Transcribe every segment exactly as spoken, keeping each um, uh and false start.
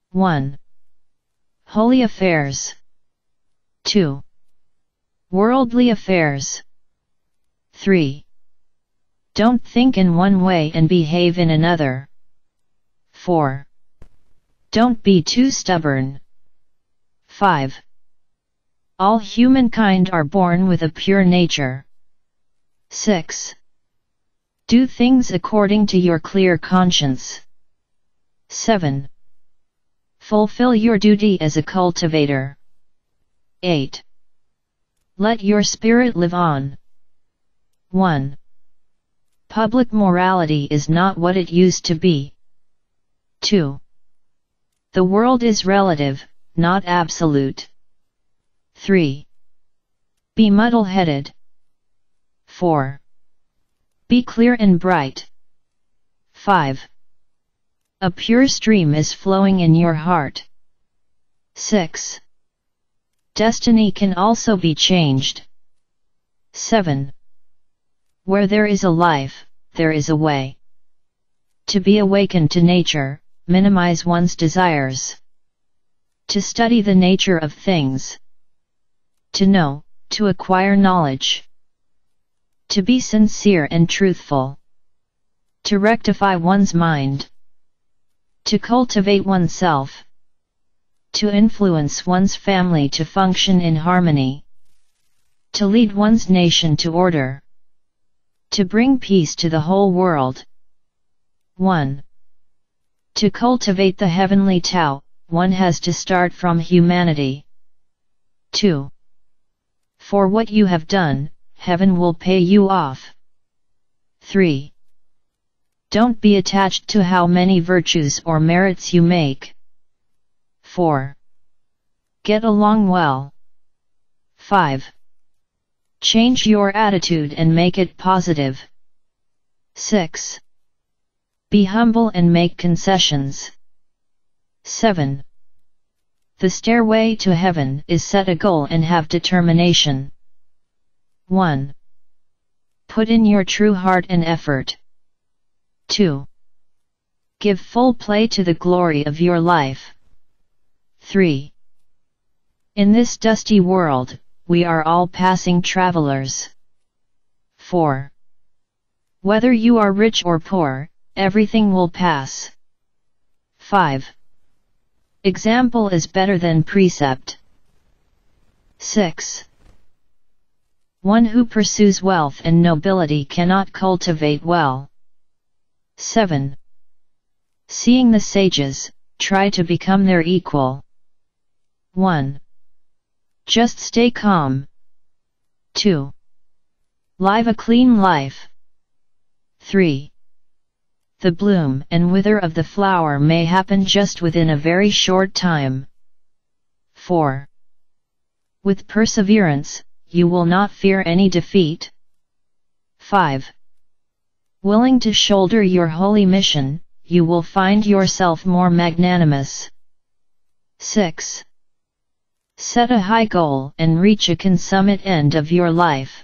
one. Holy affairs. two. Worldly affairs. three. Don't think in one way and behave in another. four. Don't be too stubborn. five. All humankind are born with a pure nature. six. Do things according to your clear conscience. seven. Fulfill your duty as a cultivator. eight. Let your spirit live on. one. Public morality is not what it used to be. two. The world is relative, not absolute. three. Be muddle-headed. four. Be clear and bright. five. A pure stream is flowing in your heart. six. Destiny can also be changed. seven. Where there is a life, there is a way. To be awakened to nature, minimize one's desires. To study the nature of things. To know, to acquire knowledge. To be sincere and truthful. To rectify one's mind. To cultivate oneself. To influence one's family to function in harmony. To lead one's nation to order. To bring peace to the whole world. one. To cultivate the heavenly Tao, one has to start from humanity. two. For what you have done, heaven will pay you off. three. Don't be attached to how many virtues or merits you make. four. Get along well. five. Change your attitude and make it positive. six. Be humble and make concessions. seven. The stairway to heaven is set a goal and have determination. one. Put in your true heart and effort. two. Give full play to the glory of your life. three. In this dusty world, we are all passing travelers. four. Whether you are rich or poor, everything will pass. five. Example is better than precept. six. One who pursues wealth and nobility cannot cultivate well. seven. Seeing the sages, try to become their equal. one. Just stay calm. two. Live a clean life. three. The bloom and wither of the flower may happen just within a very short time. four. With perseverance, you will not fear any defeat. five. Willing to shoulder your holy mission, you will find yourself more magnanimous. six. Set a high goal and reach a consummate end of your life.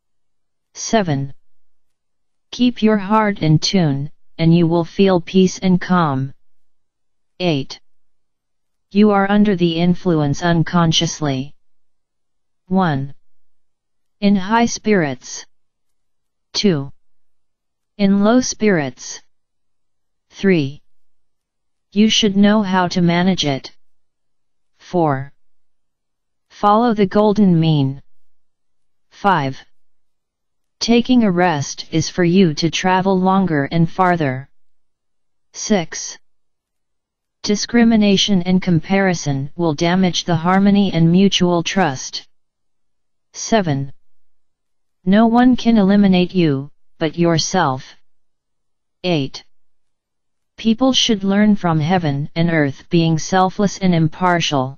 seven. Keep your heart in tune, and you will feel peace and calm. eight. You are under the influence unconsciously. one. In high spirits. two. In low spirits. three. You should know how to manage it. four. Follow the golden mean. five. Taking a rest is for you to travel longer and farther. six. Discrimination and comparison will damage the harmony and mutual trust. seven. No one can eliminate you, but yourself. eight. People should learn from heaven and earth being selfless and impartial.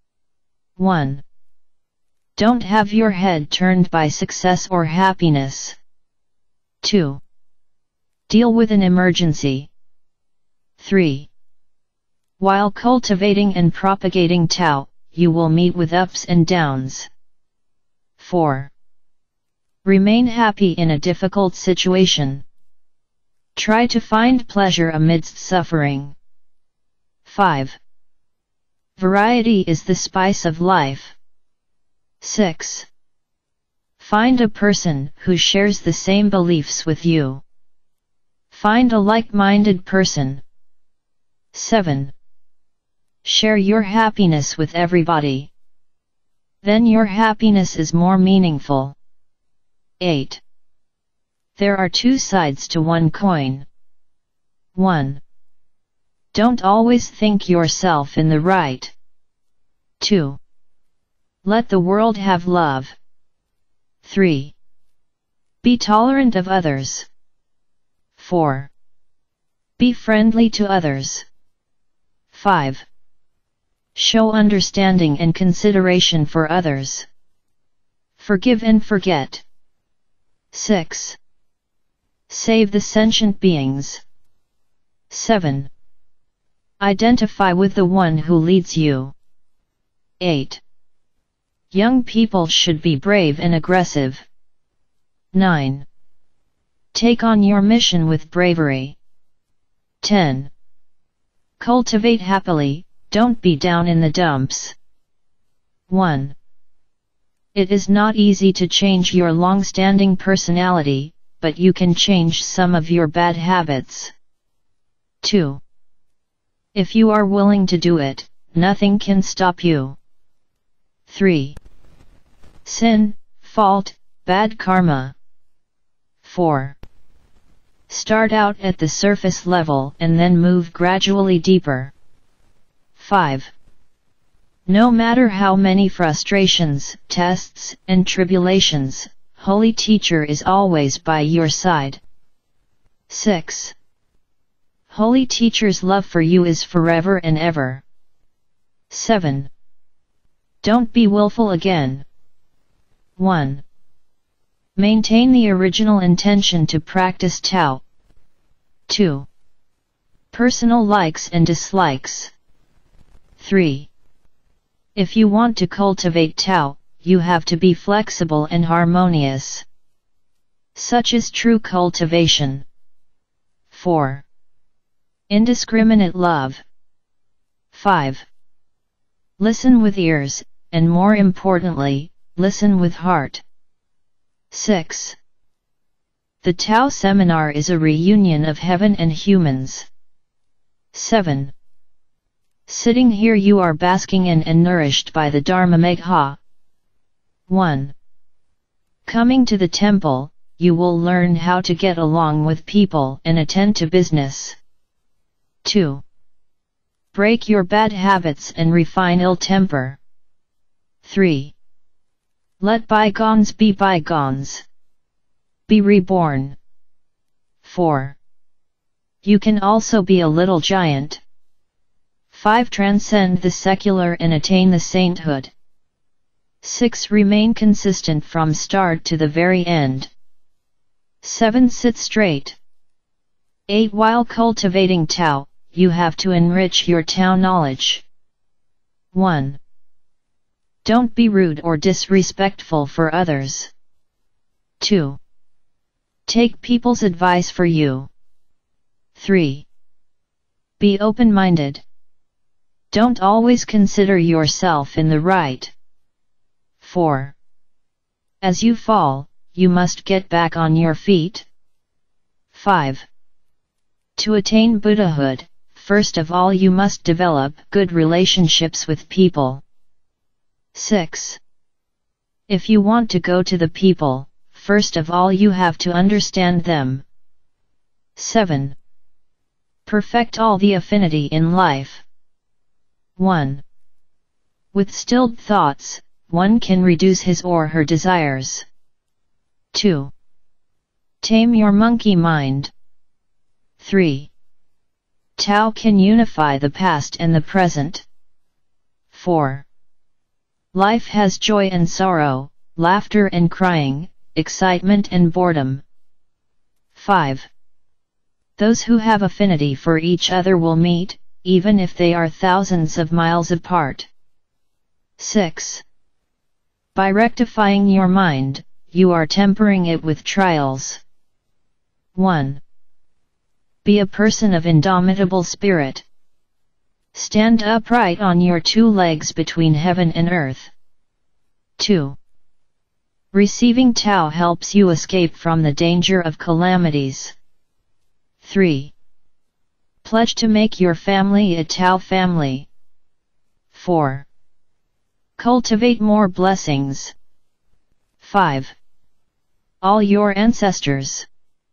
one. Don't have your head turned by success or happiness. two. Deal with an emergency. three. While cultivating and propagating Tao, you will meet with ups and downs. four. Remain happy in a difficult situation. Try to find pleasure amidst suffering. five. Variety is the spice of life. six. Find a person who shares the same beliefs with you. Find a like-minded person. seven. Share your happiness with everybody. Then your happiness is more meaningful. eight. There are two sides to one coin. one. Don't always think yourself in the right. two. Let the world have love. three. Be tolerant of others. four. Be friendly to others. five. Show understanding and consideration for others. Forgive and forget. six. Save the sentient beings. seven. Identify with the one who leads you. eight. Young people should be brave and aggressive. nine. Take on your mission with bravery. ten. Cultivate happily, don't be down in the dumps. one. It is not easy to change your long-standing personality, but you can change some of your bad habits. two. If you are willing to do it, nothing can stop you. three. Sin, fault, bad karma. four. Start out at the surface level and then move gradually deeper. five. No matter how many frustrations, tests, and tribulations, Holy Teacher is always by your side. six. Holy Teacher's love for you is forever and ever. seven. Don't be willful again. one. Maintain the original intention to practice Tao. two. Personal likes and dislikes. three. If you want to cultivate Tao, you have to be flexible and harmonious. Such is true cultivation. four. Indiscriminate love. five. Listen with ears, and more importantly, listen with heart. six. The Tao Seminar is a reunion of heaven and humans. seven. Sitting here you are basking in and nourished by the Dharma Megha. one. Coming to the temple, you will learn how to get along with people and attend to business. two. Break your bad habits and refine ill temper. three. Let bygones be bygones. Be reborn. four. You can also be a little giant. five. Transcend the secular and attain the sainthood. six. Remain consistent from start to the very end. seven. Sit straight. eight. While cultivating Tao, you have to enrich your Tao knowledge. one. Don't be rude or disrespectful for others. two. Take people's advice for you. three. Be open-minded. Don't always consider yourself in the right. four. As you fall, you must get back on your feet. five. To attain Buddhahood, first of all you must develop good relationships with people. six. If you want to go to the people, first of all you have to understand them. seven. Perfect all the affinity in life. one. With stilled thoughts, one can reduce his or her desires. two. Tame your monkey mind. three. Tao can unify the past and the present. four. Life has joy and sorrow, laughter and crying, excitement and boredom. five. Those who have affinity for each other will meet, even if they are thousands of miles apart. six. By rectifying your mind, you are tempering it with trials. one. Be a person of indomitable spirit. Stand upright on your two legs between heaven and earth. two. Receiving Tao helps you escape from the danger of calamities. three. Pledge to make your family a Tao family. four. Cultivate more blessings. five. All your ancestors.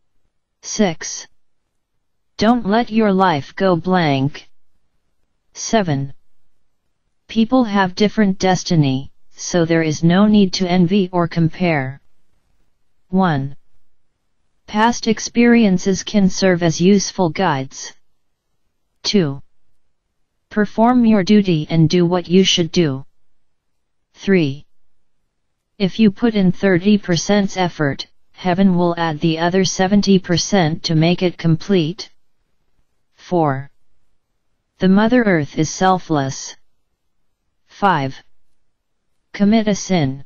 six. Don't let your life go blank. seven. People have different destiny, so there is no need to envy or compare. one. Past experiences can serve as useful guides. two. Perform your duty and do what you should do. three. If you put in thirty percent effort, heaven will add the other seventy percent to make it complete. four. The Mother Earth is selfless. five. Commit a sin.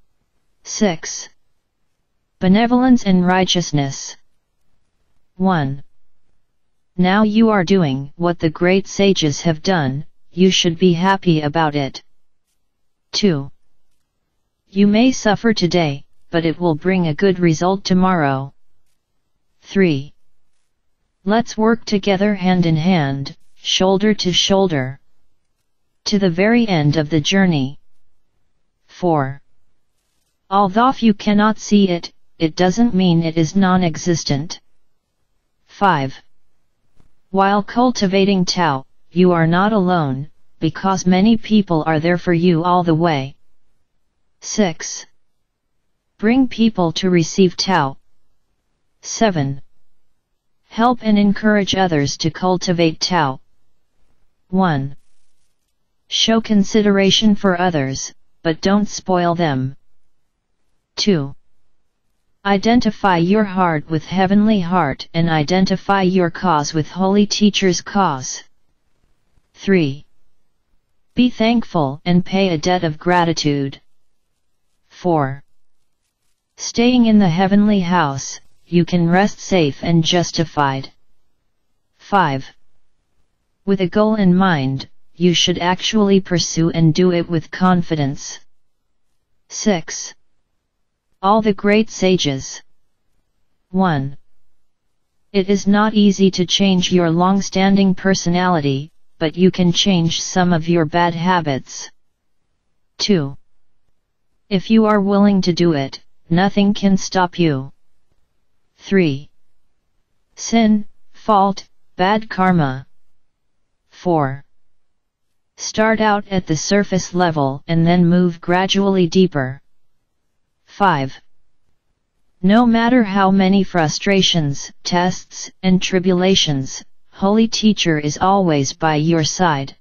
six. Benevolence and righteousness. one. Now you are doing what the great sages have done, you should be happy about it. two. You may suffer today, but it will bring a good result tomorrow. three. Let's work together hand in hand, shoulder to shoulder, to the very end of the journey. four. Although you cannot see it, it doesn't mean it is non-existent. five. While cultivating Tao, you are not alone, because many people are there for you all the way. six. Bring people to receive Tao. seven. Help and encourage others to cultivate Tao. one. Show consideration for others, but don't spoil them. two. Identify your heart with heavenly heart and identify your cause with holy teacher's cause. three. Be thankful and pay a debt of gratitude. four. Staying in the heavenly house, you can rest safe and justified. five. With a goal in mind, you should actually pursue and do it with confidence. six. All the great sages. one. It is not easy to change your long-standing personality, but you can change some of your bad habits. two. If you are willing to do it, nothing can stop you. three. Sin, fault, bad karma. four. Start out at the surface level and then move gradually deeper. five. No matter how many frustrations, tests, and tribulations, Holy Teacher is always by your side.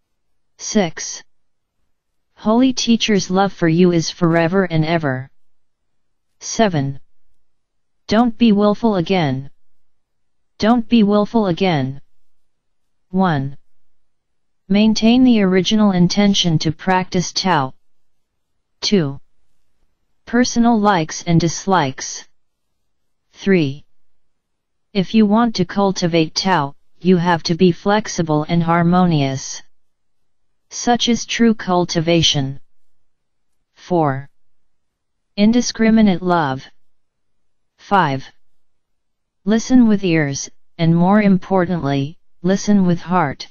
six. Holy Teacher's love for you is forever and ever. seven. Don't be willful again. Don't be willful again. one. Maintain the original intention to practice Tao. two. Personal likes and dislikes. three. If you want to cultivate Tao, you have to be flexible and harmonious. Such is true cultivation. four. Indiscriminate love. five. Listen with ears, and more importantly, listen with heart.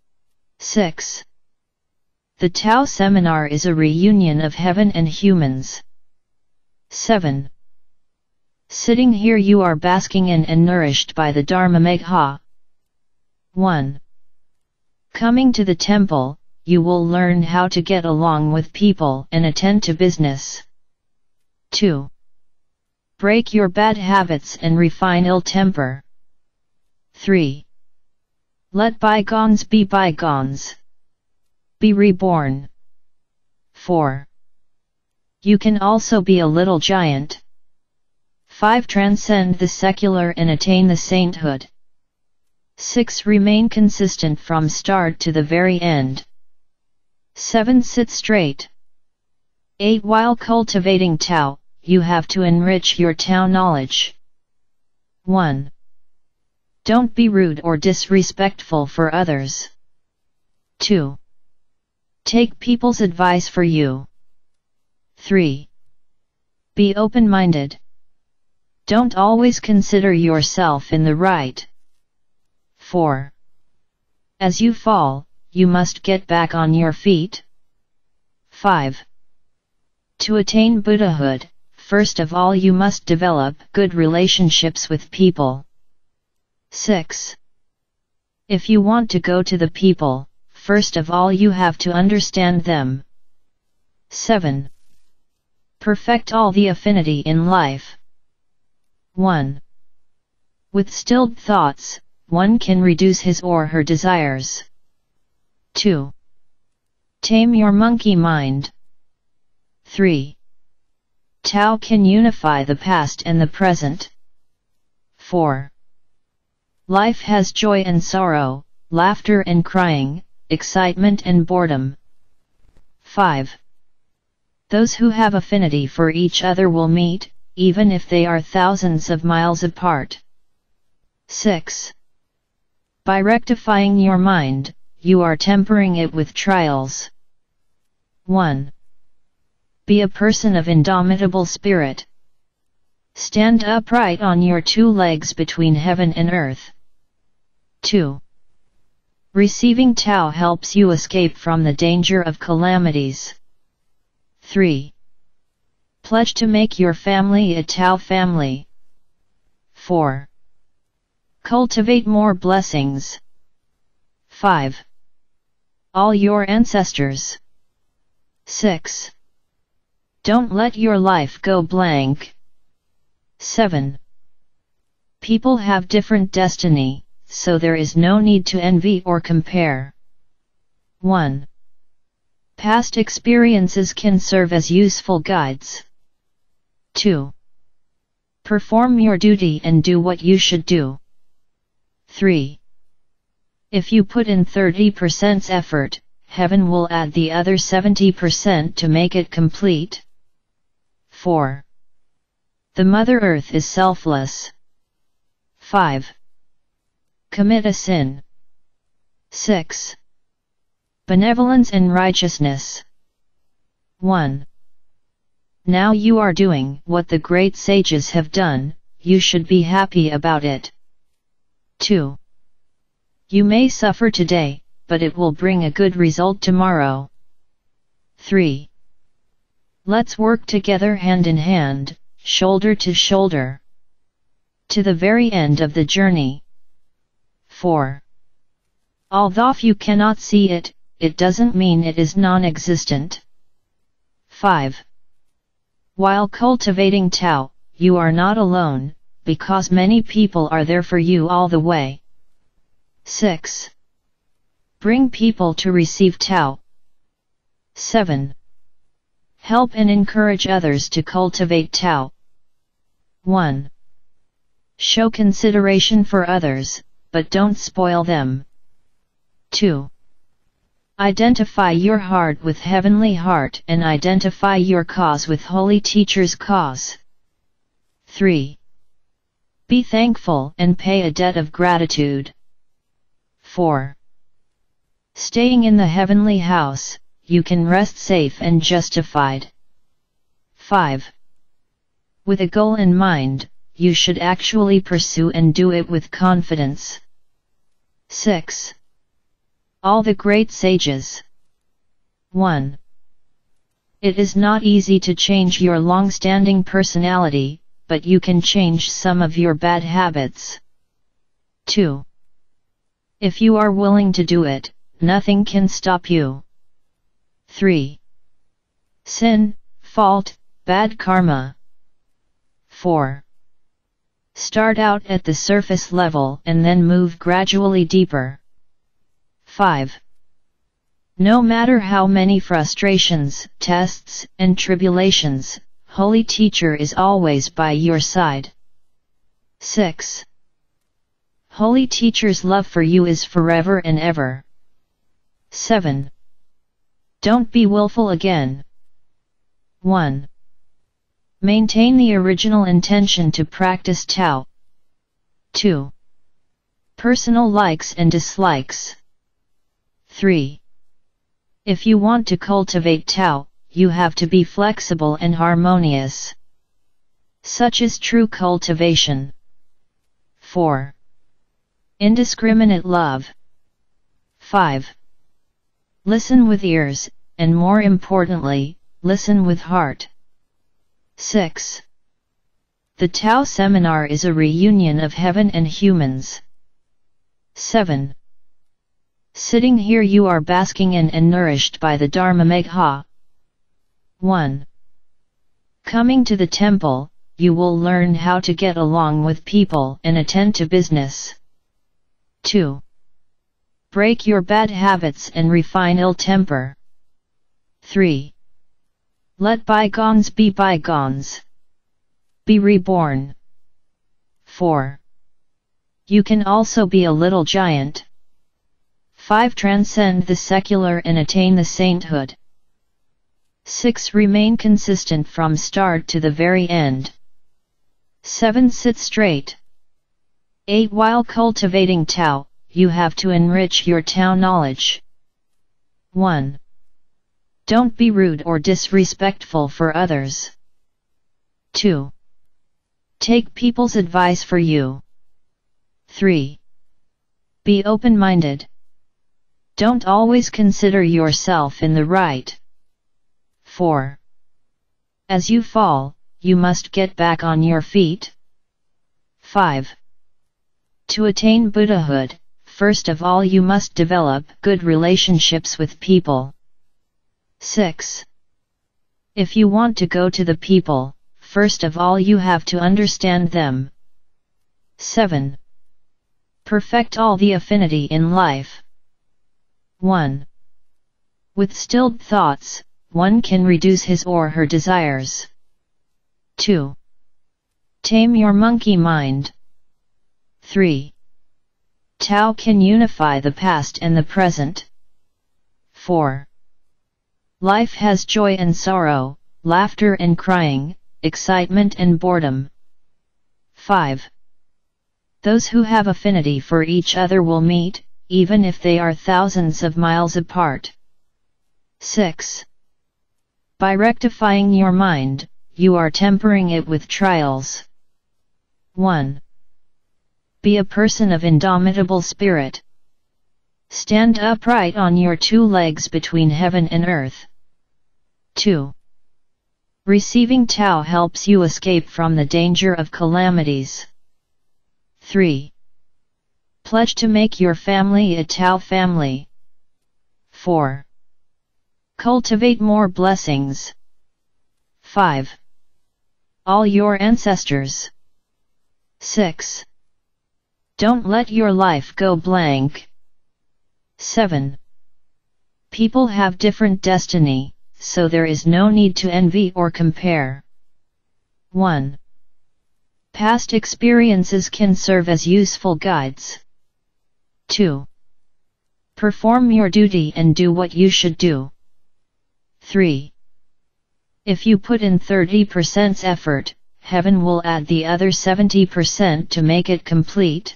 six. The Tao Seminar is a reunion of heaven and humans. seven. Sitting here you are basking in and nourished by the Dharma Megha. one. Coming to the temple, you will learn how to get along with people and attend to business. two. Break your bad habits and refine ill temper. three. Let bygones be bygones. Be reborn. four. You can also be a little giant. five. Transcend the secular and attain the sainthood. six. Remain consistent from start to the very end. seven. Sit straight. eight. While cultivating Tao, you have to enrich your Tao knowledge. one. Don't be rude or disrespectful for others. two. Take people's advice for you. three. Be open-minded. Don't always consider yourself in the right. four. As you fall, you must get back on your feet. five. To attain Buddhahood, first of all you must develop good relationships with people. six. If you want to go to the people, first of all you have to understand them. seven. Perfect all the affinity in life. one. With stilled thoughts, one can reduce his or her desires. two. Tame your monkey mind. three. Tao can unify the past and the present. four. Life has joy and sorrow, laughter and crying, excitement and boredom. five. Those who have affinity for each other will meet, even if they are thousands of miles apart. six. By rectifying your mind, you are tempering it with trials. one. Be a person of indomitable spirit. Stand upright on your two legs between heaven and earth. two. Receiving Tao helps you escape from the danger of calamities. three. Pledge to make your family a Tao family. four. Cultivate more blessings. five. All your ancestors. six. Don't let your life go blank. seven. People have different destiny, so there is no need to envy or compare. one. Past experiences can serve as useful guides. two. Perform your duty and do what you should do. three. If you put in thirty percent effort, heaven will add the other seventy percent to make it complete. four. The Mother Earth is selfless. five. Commit a sin. six. Benevolence and righteousness. one. Now you are doing what the great sages have done, you should be happy about it. two. You may suffer today, but it will bring a good result tomorrow. three. Let's work together hand in hand, shoulder to shoulder, to the very end of the journey. four. Although you cannot see it, it doesn't mean it is non-existent. five. While cultivating Tao, you are not alone, because many people are there for you all the way. six. Bring people to receive Tao. seven. Help and encourage others to cultivate Tao. one. Show consideration for others, but don't spoil them. two. Identify your heart with heavenly heart and identify your cause with Holy Teacher's cause. three. Be thankful and pay a debt of gratitude. four. Staying in the heavenly house, you can rest safe and justified. five. With a goal in mind, you should actually pursue and do it with confidence. six. All the great sages. one. It is not easy to change your long-standing personality, but you can change some of your bad habits. two. If you are willing to do it, nothing can stop you. three. Sin, fault, bad karma. four. Start out at the surface level and then move gradually deeper. five. No matter how many frustrations, tests, and tribulations, Holy Teacher is always by your side. six. Holy Teacher's love for you is forever and ever. seven. Don't be willful again. one. Maintain the original intention to practice Tao. two. Personal likes and dislikes. three. If you want to cultivate Tao, you have to be flexible and harmonious. Such is true cultivation. four. Indiscriminate love. five. Listen with ears, and more importantly, listen with heart. six. The Tao Seminar is a reunion of heaven and humans. seven. Sitting here you are basking in and nourished by the Dharma Megha. one. Coming to the temple, you will learn how to get along with people and attend to business. two. Break your bad habits and refine ill temper. three. Let bygones be bygones. Be reborn. four. You can also be a little giant. five. Transcend the secular and attain the sainthood. six. Remain consistent from start to the very end. seven. Sit straight. eight. While cultivating Tao, you have to enrich your Tao knowledge. one. Don't be rude or disrespectful for others. two. Take people's advice for you. three. Be open-minded. Don't always consider yourself in the right. four. As you fall, you must get back on your feet. five. To attain Buddhahood, first of all you must develop good relationships with people. six. If you want to go to the people, first of all you have to understand them. seven. Perfect all the affinity in life. one. With stilled thoughts, one can reduce his or her desires. two. Tame your monkey mind. three. Tao can unify the past and the present. four. Life has joy and sorrow, laughter and crying, excitement and boredom. five. Those who have affinity for each other will meet, even if they are thousands of miles apart. six. By rectifying your mind, you are tempering it with trials. one. Be a person of indomitable spirit. Stand upright on your two legs between heaven and earth. two. Receiving Tao helps you escape from the danger of calamities. three. Pledge to make your family a Tao family. four. Cultivate more blessings. five. All your ancestors. six. Don't let your life go blank. seven. People have different destiny, so there is no need to envy or compare. one. Past experiences can serve as useful guides. two. Perform your duty and do what you should do. three. If you put in thirty percent effort, heaven will add the other seventy percent to make it complete.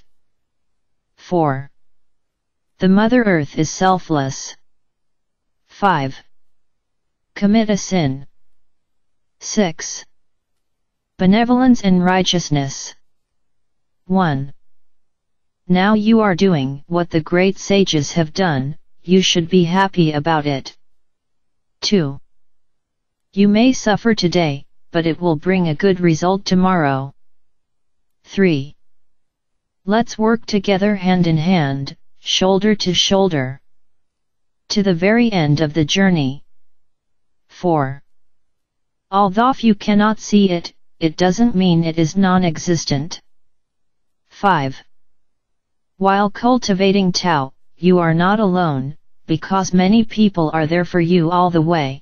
four. The Mother Earth is selfless. five. Commit a sin. six. Benevolence and righteousness. one. Now you are doing what the great sages have done, you should be happy about it. two. You may suffer today, but it will bring a good result tomorrow. three. Let's work together hand in hand, shoulder to shoulder, to the very end of the journey. four. Although you cannot see it, it doesn't mean it is non-existent. five. While cultivating Tao, you are not alone, because many people are there for you all the way.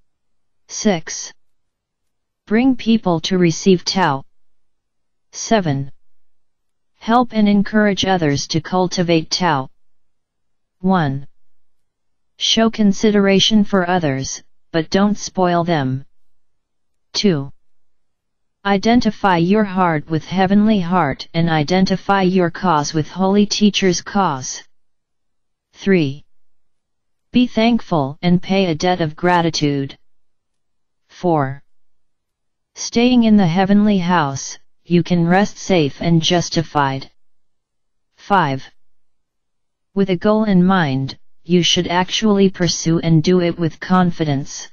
six. Bring people to receive Tao. seven. Help and encourage others to cultivate Tao. one. Show consideration for others, but don't spoil them. two. Identify your heart with heavenly heart and identify your cause with holy teacher's cause. three. Be thankful and pay a debt of gratitude. four. Staying in the heavenly house, you can rest safe and justified. five. With a goal in mind, you should actually pursue and do it with confidence.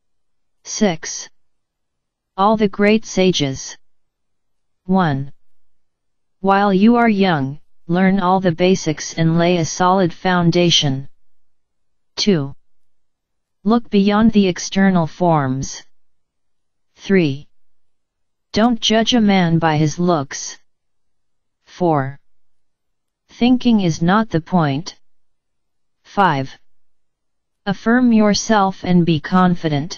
six. All the great sages. one. While you are young, learn all the basics and lay a solid foundation. two. Look beyond the external forms. three. Don't judge a man by his looks. four. Thinking is not the point. five. Affirm yourself and be confident.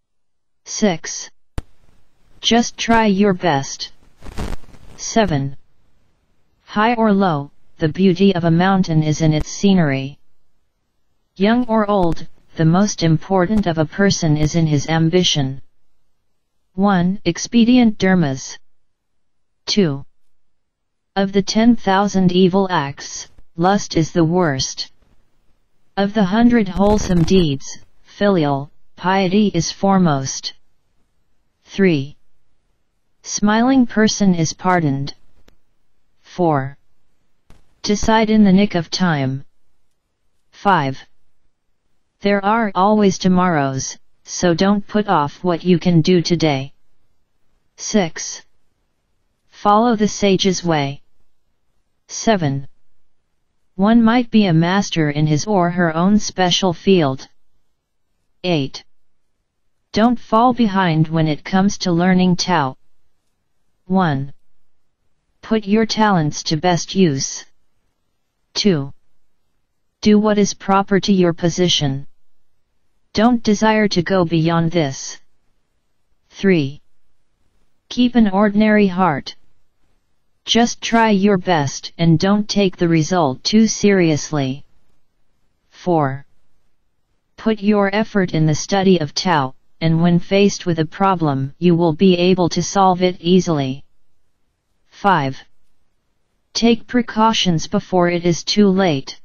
six. Just try your best. seven. High or low, the beauty of a mountain is in its scenery. Young or old, the most important of a person is in his ambition. one. Expedient Dharmas. two. Of the ten thousand evil acts, lust is the worst. Of the hundred wholesome deeds, filial piety is foremost. three. Smiling person is pardoned. four. Decide in the nick of time. five. There are always tomorrows, so don't put off what you can do today. six. Follow the sage's way. seven. One might be a master in his or her own special field. eight. Don't fall behind when it comes to learning Tao. one. Put your talents to best use. two. Do what is proper to your position. Don't desire to go beyond this. three. Keep an ordinary heart. Just try your best and don't take the result too seriously. four. Put your effort in the study of Tao, and when faced with a problem you will be able to solve it easily. five. Take precautions before it is too late.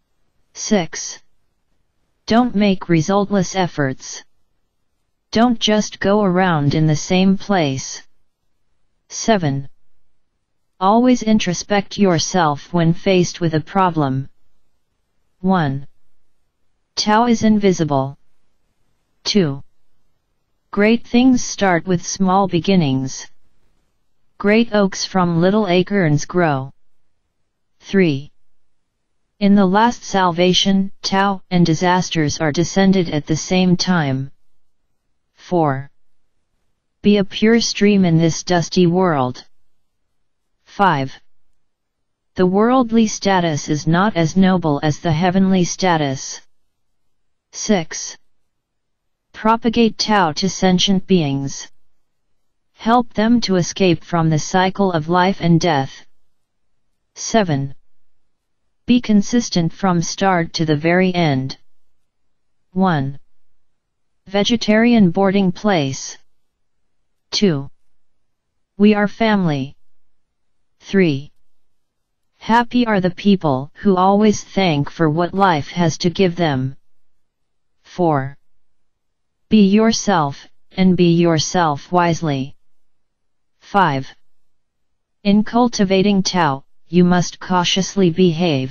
six. Don't make resultless efforts. Don't just go around in the same place. seven. Always introspect yourself when faced with a problem. one. Tao is invisible. two. Great things start with small beginnings. Great oaks from little acorns grow. three. In the last salvation, Tao and disasters are descended at the same time. four. Be a pure stream in this dusty world. five. The worldly status is not as noble as the heavenly status. six. Propagate Tao to sentient beings. Help them to escape from the cycle of life and death. seven. Be consistent from start to the very end. one. Vegetarian boarding place. two. We are family. three. Happy are the people who always thank for what life has to give them. four. Be yourself, and be yourself wisely. five. In cultivating Tao, you must cautiously behave.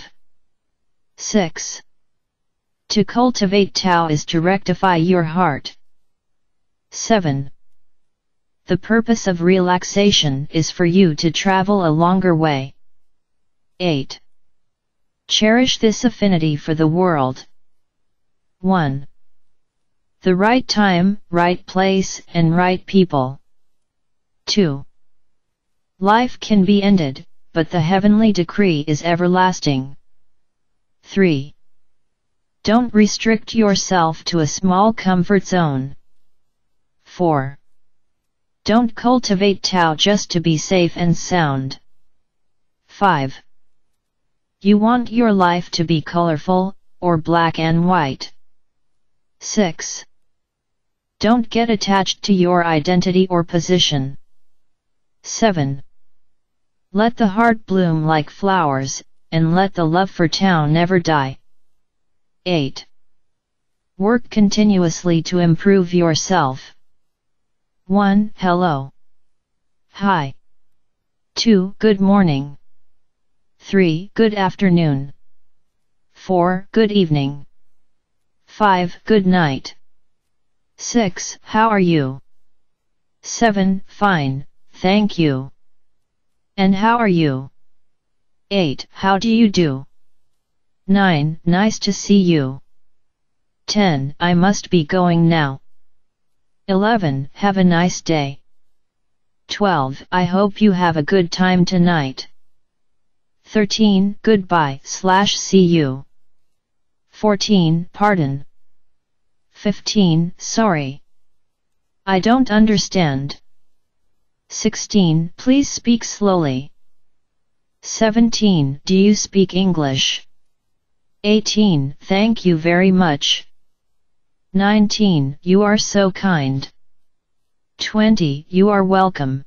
six. To cultivate Tao is to rectify your heart. seven. The purpose of relaxation is for you to travel a longer way. eight. Cherish this affinity for the world. one. The right time, right place, and right people. two. Life can be ended, but the heavenly decree is everlasting. three. Don't restrict yourself to a small comfort zone. four. Don't cultivate Tao just to be safe and sound. five. You want your life to be colorful, or black and white. six. Don't get attached to your identity or position. seven. Let the heart bloom like flowers, and let the love for Tao never die. eight. Work continuously to improve yourself. one. Hello. Hi. two. Good morning. three. Good afternoon. four. Good evening. five. Good night. six. How are you? seven. Fine, thank you. And how are you? eight. How do you do? nine. Nice to see you. ten. I must be going now. eleven. Have a nice day. twelve. I hope you have a good time tonight. thirteen. Goodbye slash see you. fourteen. Pardon. fifteen. Sorry. I don't understand. sixteen. Please speak slowly. seventeen. Do you speak English? eighteen. Thank you very much. nineteen. You are so kind. twenty. You are welcome.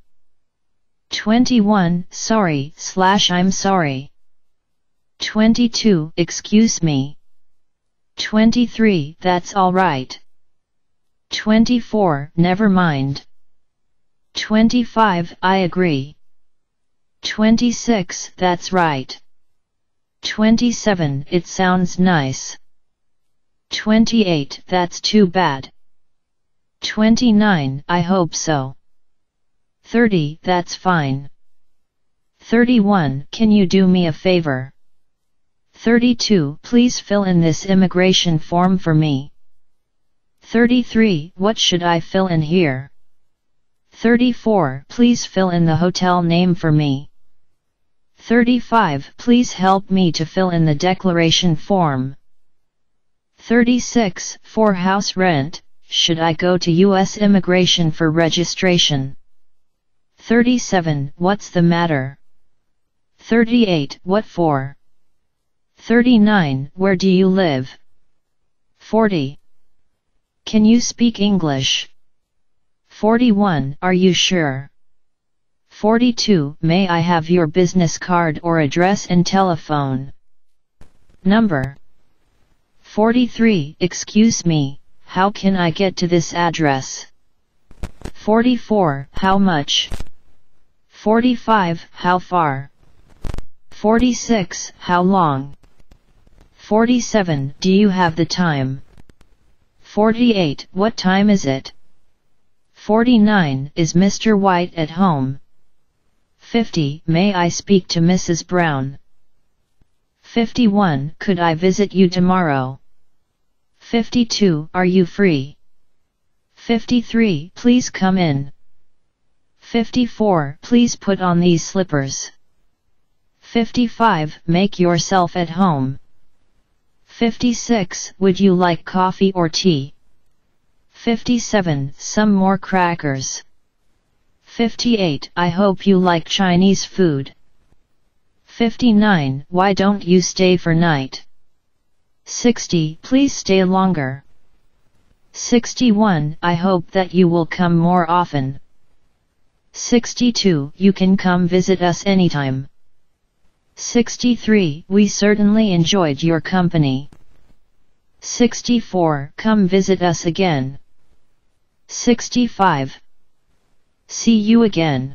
twenty-one. Sorry slash I'm sorry. twenty-two. Excuse me. twenty-three. That's all right. twenty-four. Never mind. twenty-five. I agree. twenty-six. That's right. twenty-seven. It sounds nice. twenty-eight. That's too bad. twenty-nine. I hope so. thirty. That's fine. thirty-one. Can you do me a favor? thirty-two. Please fill in this immigration form for me. thirty-three. What should I fill in here? thirty-four. Please fill in the hotel name for me. thirty-five. Please help me to fill in the declaration form. thirty-six. For house rent, should I go to U S Immigration for registration? thirty-seven. What's the matter? thirty-eight. What for? thirty-nine. Where do you live? forty. Can you speak English? forty-one. Are you sure? forty-two. May I have your business card or address and telephone number? forty-three. Excuse me, how can I get to this address? forty-four. How much? forty-five. How far? forty-six. How long? forty-seven. Do you have the time? forty-eight. What time is it? forty-nine. Is Mister White at home? fifty. May I speak to Missus Brown? fifty-one. Could I visit you tomorrow? fifty-two. Are you free? fifty-three. Please come in. fifty-four. Please put on these slippers. fifty-five. Make yourself at home. fifty-six. Would you like coffee or tea? fifty-seven. Some more crackers. fifty-eight. I hope you like Chinese food. fifty-nine. Why don't you stay for night? sixty. Please stay longer. sixty-one. I hope that you will come more often. sixty-two. You can come visit us anytime. sixty-three. We certainly enjoyed your company. sixty-four. Come visit us again. sixty-five. See you again.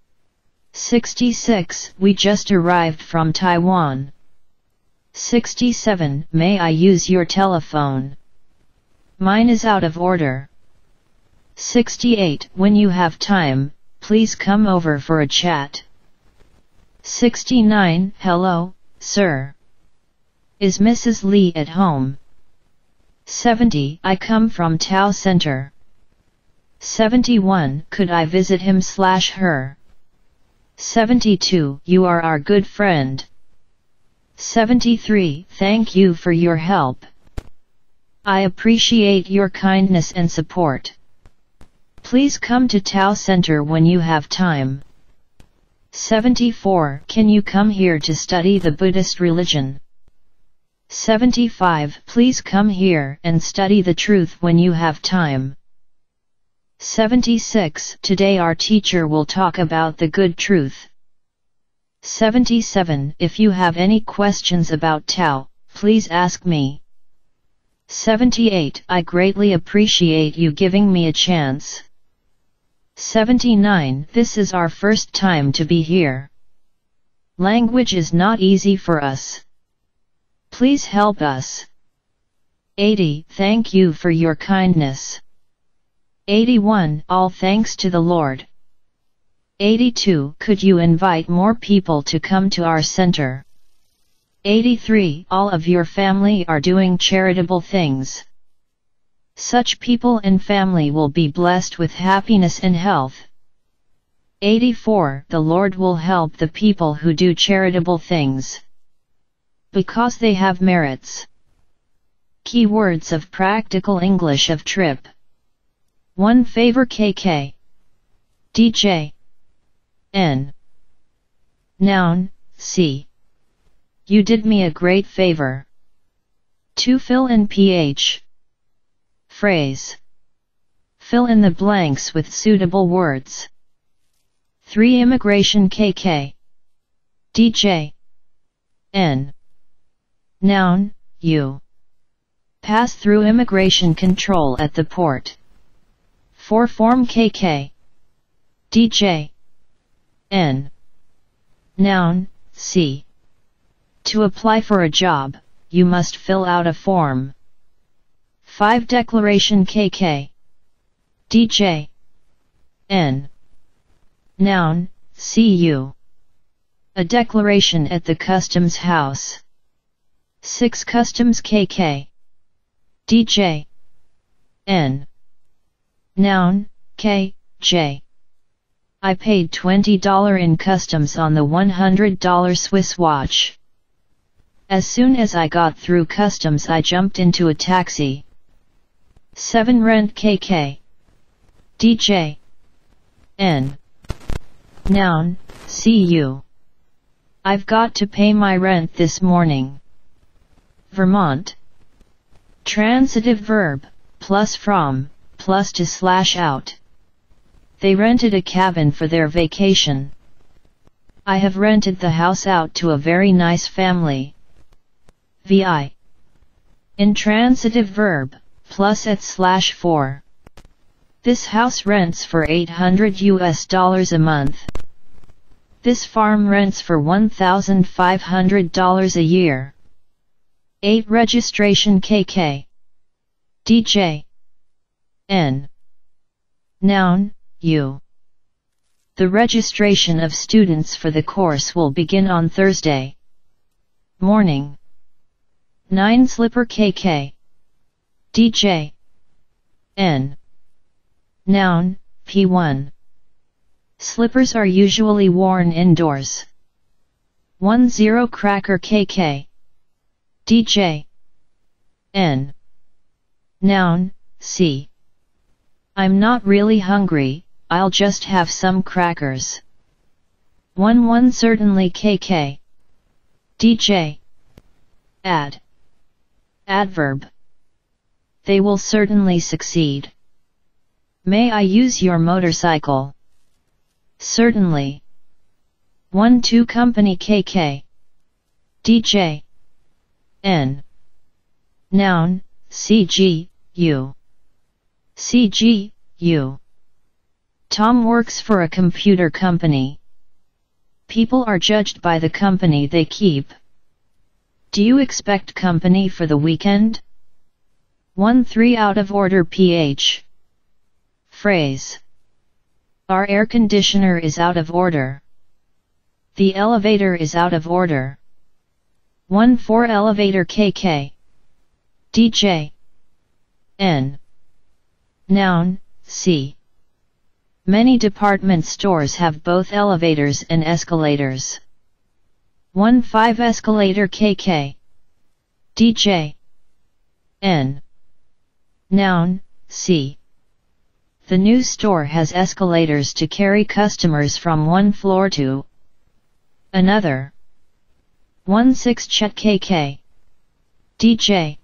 sixty-six. We just arrived from Taiwan. sixty-seven. May I use your telephone? Mine is out of order. sixty-eight. When you have time, please come over for a chat. sixty-nine. Hello, sir. Is Missus Lee at home? seventy. I come from Tao Center. seventy-one. Could I visit him slash her? seventy-two. You are our good friend. seventy-three. Thank you for your help. I appreciate your kindness and support. Please come to Tao Center when you have time. seventy-four. Can you come here to study the Buddhist religion? seventy-five. Please come here and study the truth when you have time. seventy-six. Today our teacher will talk about the good truth. seventy-seven. If you have any questions about Tao, please ask me. seventy-eight. I greatly appreciate you giving me a chance. seventy-nine. This is our first time to be here. Language is not easy for us. Please help us. eighty. Thank you for your kindness. eighty-one. All thanks to the Lord. eighty-two. Could you invite more people to come to our center? eighty-three. All of your family are doing charitable things. Such people and family will be blessed with happiness and health. eighty-four. The Lord will help the people who do charitable things, because they have merits. Keywords of Practical English of Trip. one. Favor. K K. D J. N. Noun. C. You did me a great favor. two. Fill in ph. Phrase. Fill in the blanks with suitable words. three. Immigration. K K. D J. N. Noun. You. Pass through immigration control at the port. four. Form. K K. D J. N. Noun. C. To apply for a job, you must fill out a form. five. Declaration. K K. D J. N. Noun. C U. A declaration at the customs house. six. Customs. K K. D J. N. Noun. K J. I paid twenty dollars in customs on the one hundred dollar Swiss watch. As soon as I got through customs I jumped into a taxi. seven. Rent. K K. D J. N. Noun. C U. I've got to pay my rent this morning. Vermont. Transitive verb, plus from, plus to slash out. They rented a cabin for their vacation. I have rented the house out to a very nice family. Vi. Intransitive verb, plus at slash for. This house rents for eight hundred U S dollars a month. This farm rents for one thousand five hundred dollars a year. eight. Registration. K K. D J. N. Noun. You. The registration of students for the course will begin on Thursday morning. nine. Slipper. K K. D J. N. Noun. P one. Slippers are usually worn indoors. ten. Cracker. K K. D J. N. Noun. C. I'm not really hungry, I'll just have some crackers. eleven. Certainly. K K. D J. Add. Adverb. They will certainly succeed. May I use your motorcycle? Certainly. twelve. Company. K K. D J. N. Noun. C G U. C G U. Tom works for a computer company. People are judged by the company they keep. Do you expect company for the weekend? thirteen. Out of order. Ph. Phrase. Our air conditioner is out of order. The elevator is out of order. fourteen. Elevator. K K. D J. N. Noun. C. Many department stores have both elevators and escalators. fifteen. Escalator. K K. D J. N. Noun. C. The new store has escalators to carry customers from one floor to another. sixteen. Check. K K. D J.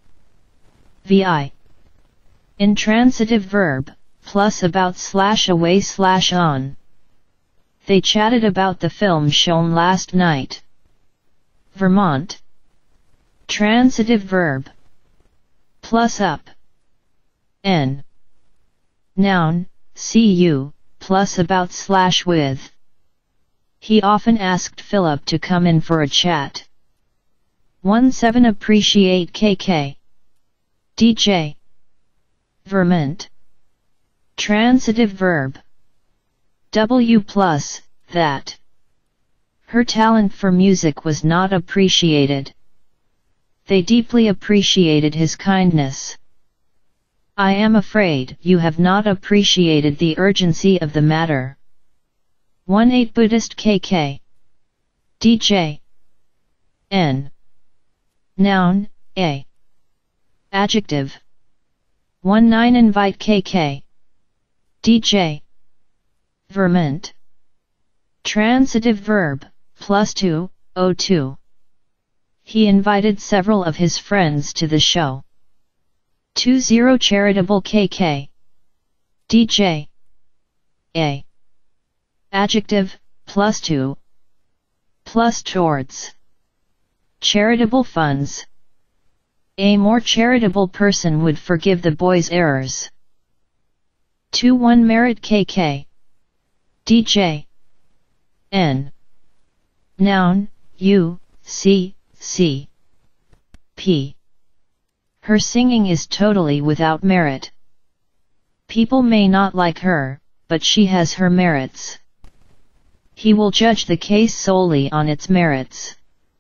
Vi. Intransitive verb, plus about slash away slash on. They chatted about the film shown last night. Vermont. Transitive verb, plus up. N. Noun, see you, plus about slash with. He often asked Philip to come in for a chat. seventeen Appreciate K K. D J. Vermont. Transitive verb. W plus, that. Her talent for music was not appreciated. They deeply appreciated his kindness. I am afraid you have not appreciated the urgency of the matter. eighteen Buddhist K K. D J. N. Noun, A. Adjective. nineteen Invite K K. D J. Vermont. Transitive verb, plus two, oh two. He invited several of his friends to the show. twenty Charitable K K. D J. A. Adjective, plus two. Plus towards. Charitable funds. A more charitable person would forgive the boy's errors. twenty-one Merit K K. D J. N. Noun, U, C, C. P. Her singing is totally without merit. People may not like her, but she has her merits. He will judge the case solely on its merits.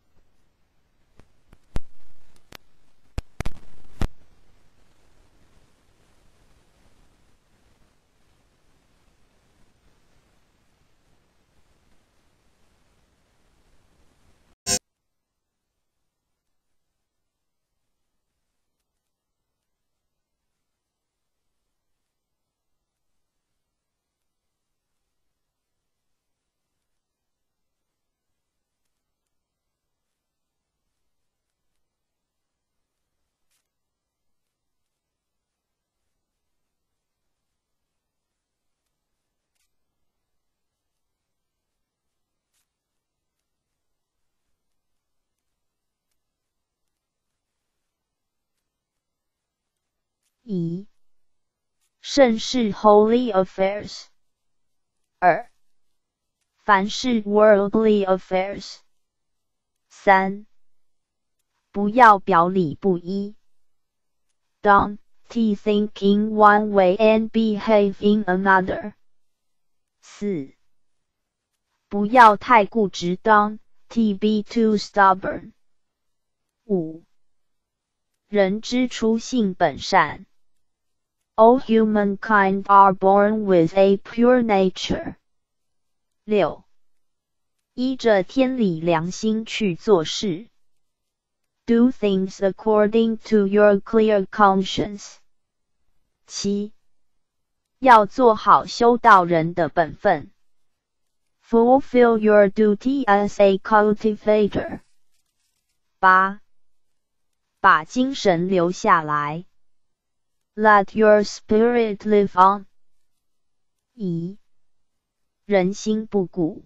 一. 盛世 holy affairs. 二. 凡是 worldly affairs. 三. 不要表里不一. Don't think in one way and behave in another. 四. 不要太固执 Don't be too stubborn. 五. 人之初性本善. All humankind are born with a pure nature. 六. 依着天理良心去做事. Do things according to your clear conscience. 七. 要做好修道人的本分. Fulfill your duty as a cultivator. 八. 把精神留下来. Let your spirit live on. 一. 人心不古.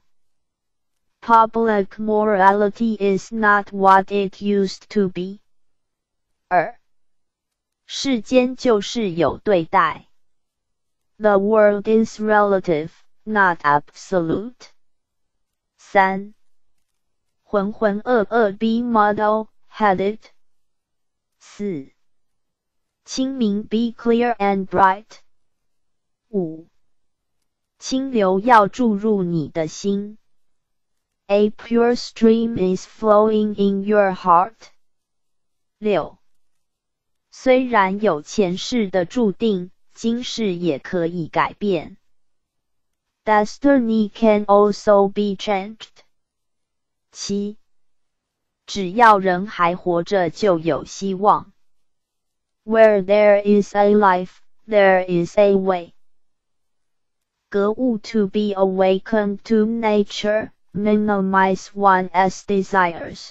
Public morality is not what it used to be. 二. 世间就是有对待. The world is relative, not absolute. 三. 浑浑噩噩 be muddle-headed. 四. 清明 be clear and bright. 五. 清流要注入你的心. A pure stream is flowing in your heart. 六. 虽然有前世的注定，今世也可以改变。Destiny can also be changed. 七. 只要人还活着就有希望。Where there is a life, there is a way. 格物 to be awakened to nature, minimize one's desires.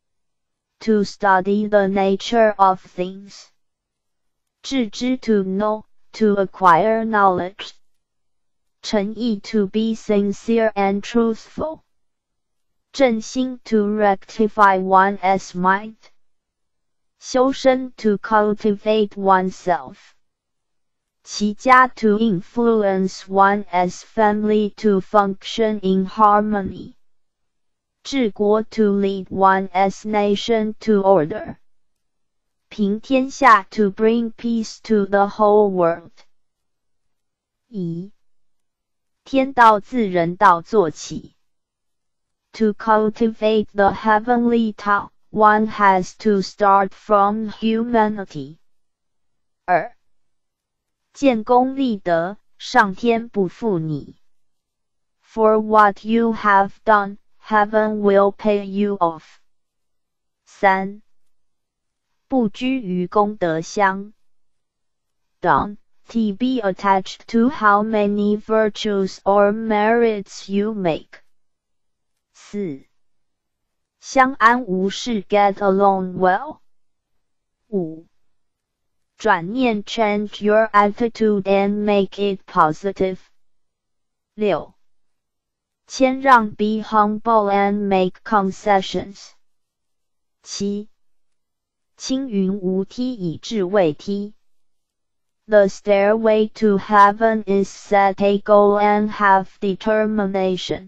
To study the nature of things. 致知 to know, to acquire knowledge. 诚意 to be sincere and truthful. 正心 to rectify one's mind. 修身 to cultivate oneself. 齐家 to influence one's family to function in harmony. 治国 to lead one's nation to order. 平天下 to bring peace to the whole world. 以天道自人道做起。To cultivate the heavenly Tao, one has to start from humanity. 二建功立德，上天不负你。For what you have done, heaven will pay you off. 三不居于功德箱。Don't be attached to how many virtues or merits you make. 四相安无事 get along well. 五转念 change your attitude and make it positive. 六谦让 be humble and make concessions. 七青云无梯以至未梯。The stairway to heaven is set a goal and have determination.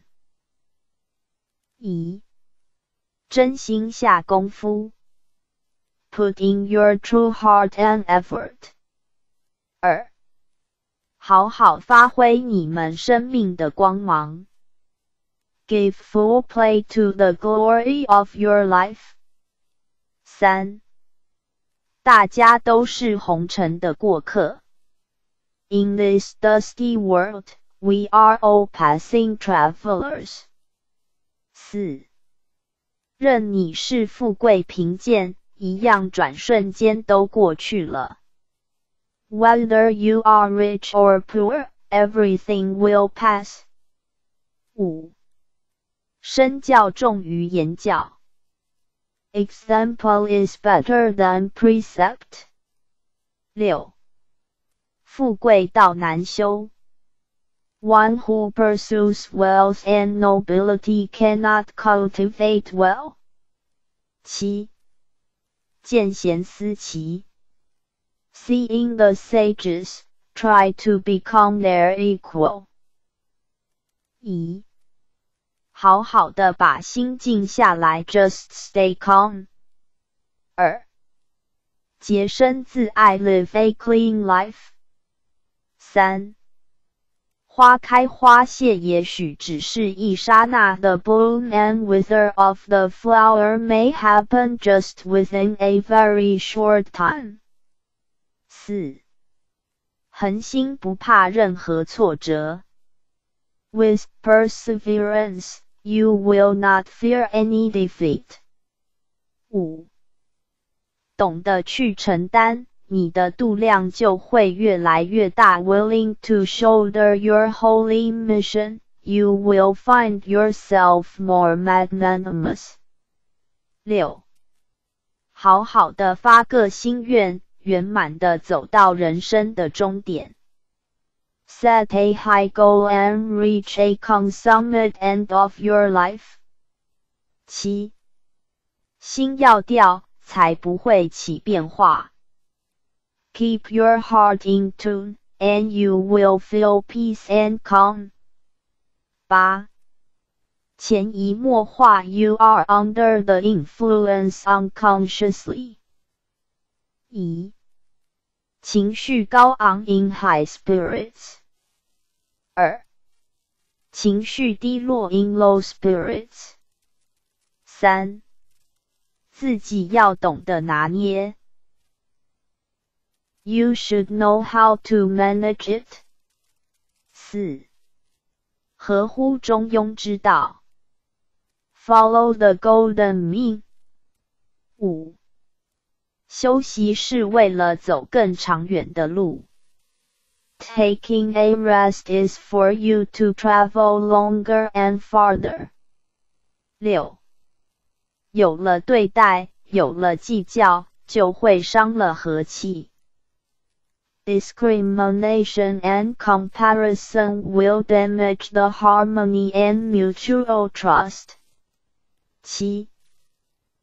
以真心下功夫。Put in your true heart and effort. 二好好发挥你们生命的光芒。Give full play to the glory of your life. 三大家都是红尘的过客。In this dusty world, we are all passing travelers. 四任你是富贵贫贱，一样转瞬间都过去了。Whether you are rich or poor, everything will pass. 五身教重于言教。Example is better than precept. 六富贵道难修。One who pursues wealth and nobility cannot cultivate well. 七见贤思齐。Seeing the sages, try to become their equal. 以好好的把心静下来 just stay calm. 二洁身自爱 live a clean life. 三花开花谢也许只是一刹那 The bloom and wither of the flower may happen just within a very short time. 四恒心不怕任何挫折。With perseverance, you will not fear any defeat. 五懂得去承担，你的度量就会越来越大。Willing to shoulder your holy mission, you will find yourself more magnanimous. 六好好的发个心愿，圆满地走到人生的终点。Set a high goal and reach a consummate end of your life. 七心要调，才不会起变化。Keep your heart in tune, and you will feel peace and calm. 八潜移默化 You are under the influence unconsciously. 一情绪高昂 in high spirits. 二情绪低落 in low spirits. 三自己要懂得拿捏。You should know how to manage it. 四合乎中庸之道。Follow the golden mean. 五休息是为了走更长远的路。Taking a rest is for you to travel longer and farther. 六有了对待，有了计较，就会伤了和气。Discrimination and comparison will damage the harmony and mutual trust. 七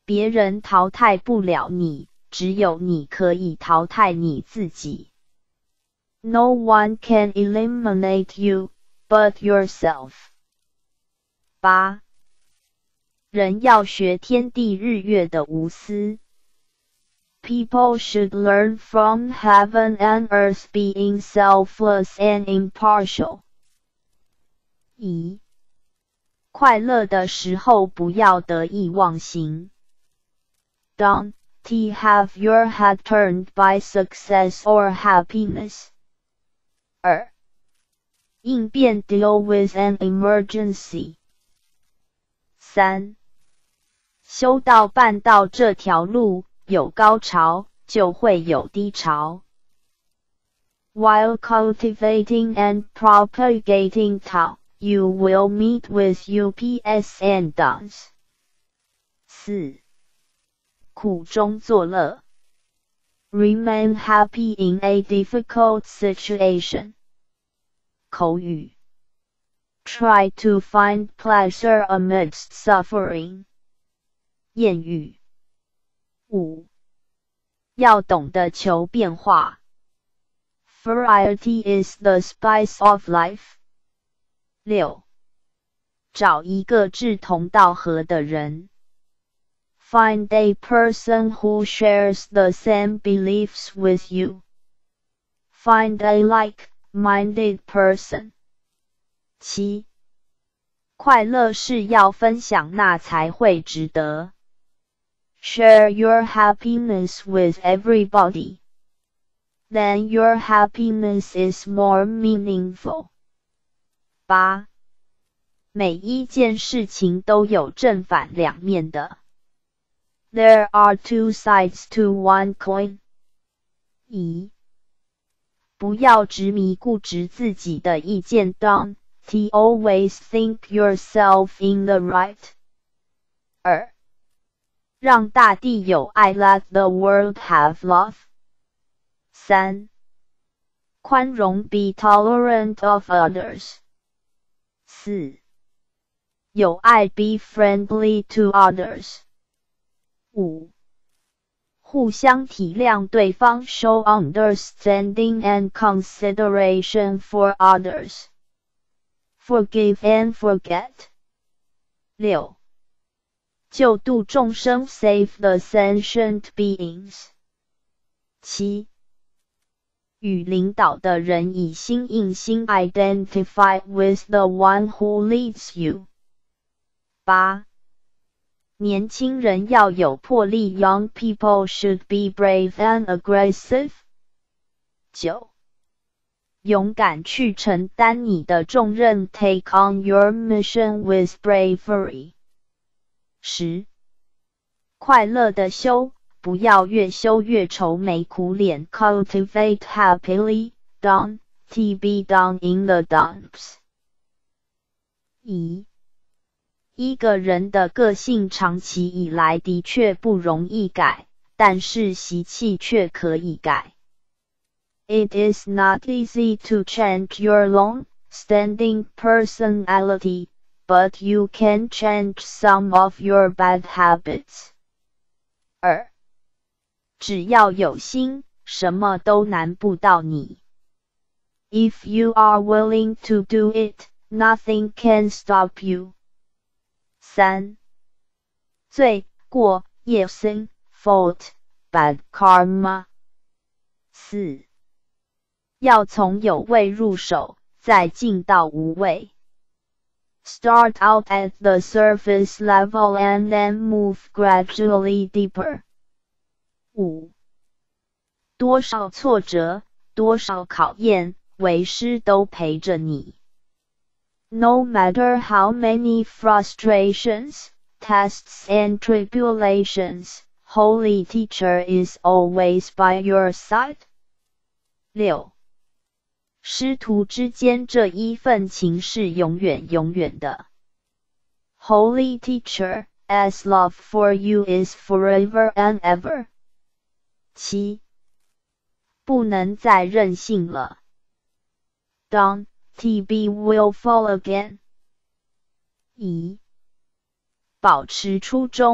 别人淘汰不了你，只有你可以淘汰你自己。No one can eliminate you, but yourself. 八人要学天地日月的无私。People should learn from heaven and earth being selfless and impartial. 一快乐的时候不要得意忘形。Don't have your head turned by success or happiness. 二应变 deal with an emergency. 三修到半道这条路，有高潮，就会有低潮。While cultivating and propagating Tao, you will meet with ups and downs. 四苦中作乐。Remain happy in a difficult situation. 口语 Try to find pleasure amidst suffering. 谚语五要懂得求变化。Variety is the spice of life. 六找一个志同道合的人。Find a person who shares the same beliefs with you. Find a like-minded person. 七快乐是要分享，那才会值得。Share your happiness with everybody. Then your happiness is more meaningful. 八每一件事情都有正反两面的。There are two sides to one coin. 一不要执迷固执自己的意见。Don't always think yourself in the right. 二让大地有爱 Let the world have love. 三宽容 Be tolerant of others. 四有爱 Be friendly to others. 五互相体谅对方 Show understanding and consideration for others. Forgive and forget. 六救度众生 Save the sentient beings. 七与领导的人以心印心 Identify with the one who leads you. 八年轻人要有魄力 Young people should be brave and aggressive. 九勇敢去承担你的重任 Take on your mission with bravery. 十快乐的修，不要越修越愁眉苦脸 Cultivate happily, don't be down in the dumps. 一一个人的个性长期以来的确不容易改，但是习气却可以改。It is not easy to change your long-standing personality, but you can change some of your bad habits. 二只要有心，什么都难不到你。If you are willing to do it, nothing can stop you. 三罪过业 sin, fault, bad karma. 四要从有为入手，再进到无为。Start out at the surface level and then move gradually deeper. 五多少挫折，多少考验，为师都陪着你。No matter how many frustrations, tests and tribulations, Holy Teacher is always by your side. 六师徒之间这一份情是永远永远的。Holy Teacher, as love for you is forever and ever. 七不能再任性了。Don't be willful again. 一保持初衷，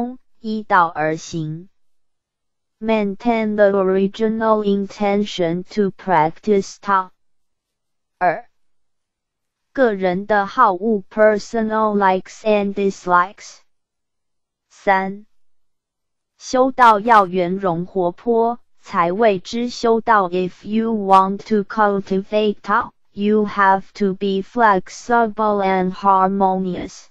依道而行。Maintain the original intention to practice Tao. 二、个人的好恶 personal likes and dislikes. 三、修道要圆融活泼，才谓之修道。If you want to cultivate Tao, you have to be flexible and harmonious.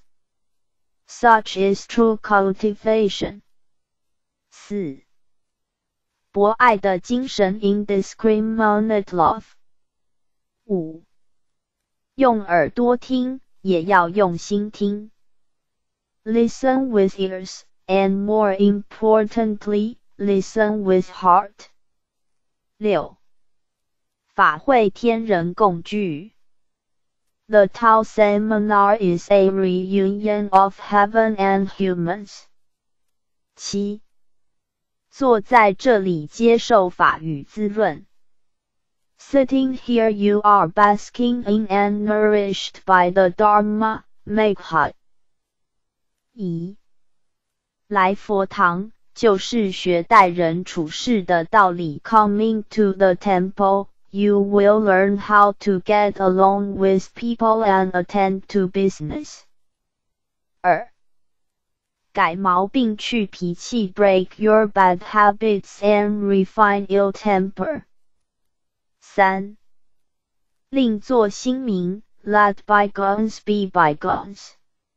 Such is true cultivation. 四、博爱的精神 indiscriminate love. 五、用耳朵听，也要用心听。Listen with ears, and more importantly, listen with heart. 六、法会天人共聚。The Tao Seminar is a reunion of heaven and humans. 七、坐在这里接受法语滋润。Sitting here you are basking in and nourished by the Dharma, make hot. 一、来佛堂，就是学待人处事的道理。Coming to the temple, you will learn how to get along with people and attend to business. 二、改毛病去脾气 break your bad habits and refine ill temper. 三、另作新名 let bygones be bygones.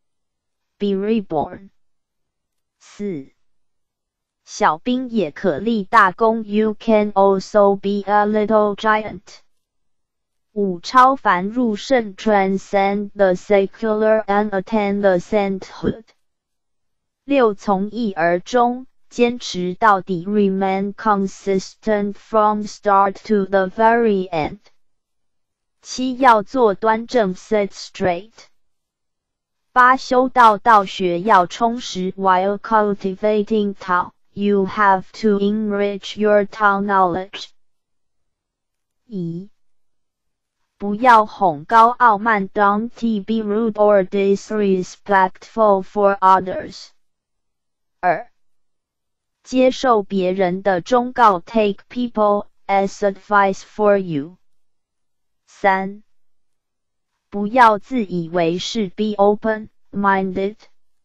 Be reborn. 四、小兵也可立大功 You can also be a little giant. 五、超凡入圣 transcend the secular and attain the sainthood. 六、从一而终，坚持到底 remain consistent from start to the very end. 七、要坐端正 sit straight. 八、修道道学要充实 while cultivating Tao, you have to enrich your Tao knowledge. 一、不要哄高傲慢 don't be rude or disrespectful for others. 二、接受别人的忠告 take people as advice for you. 三、不要自以为是 be open-minded.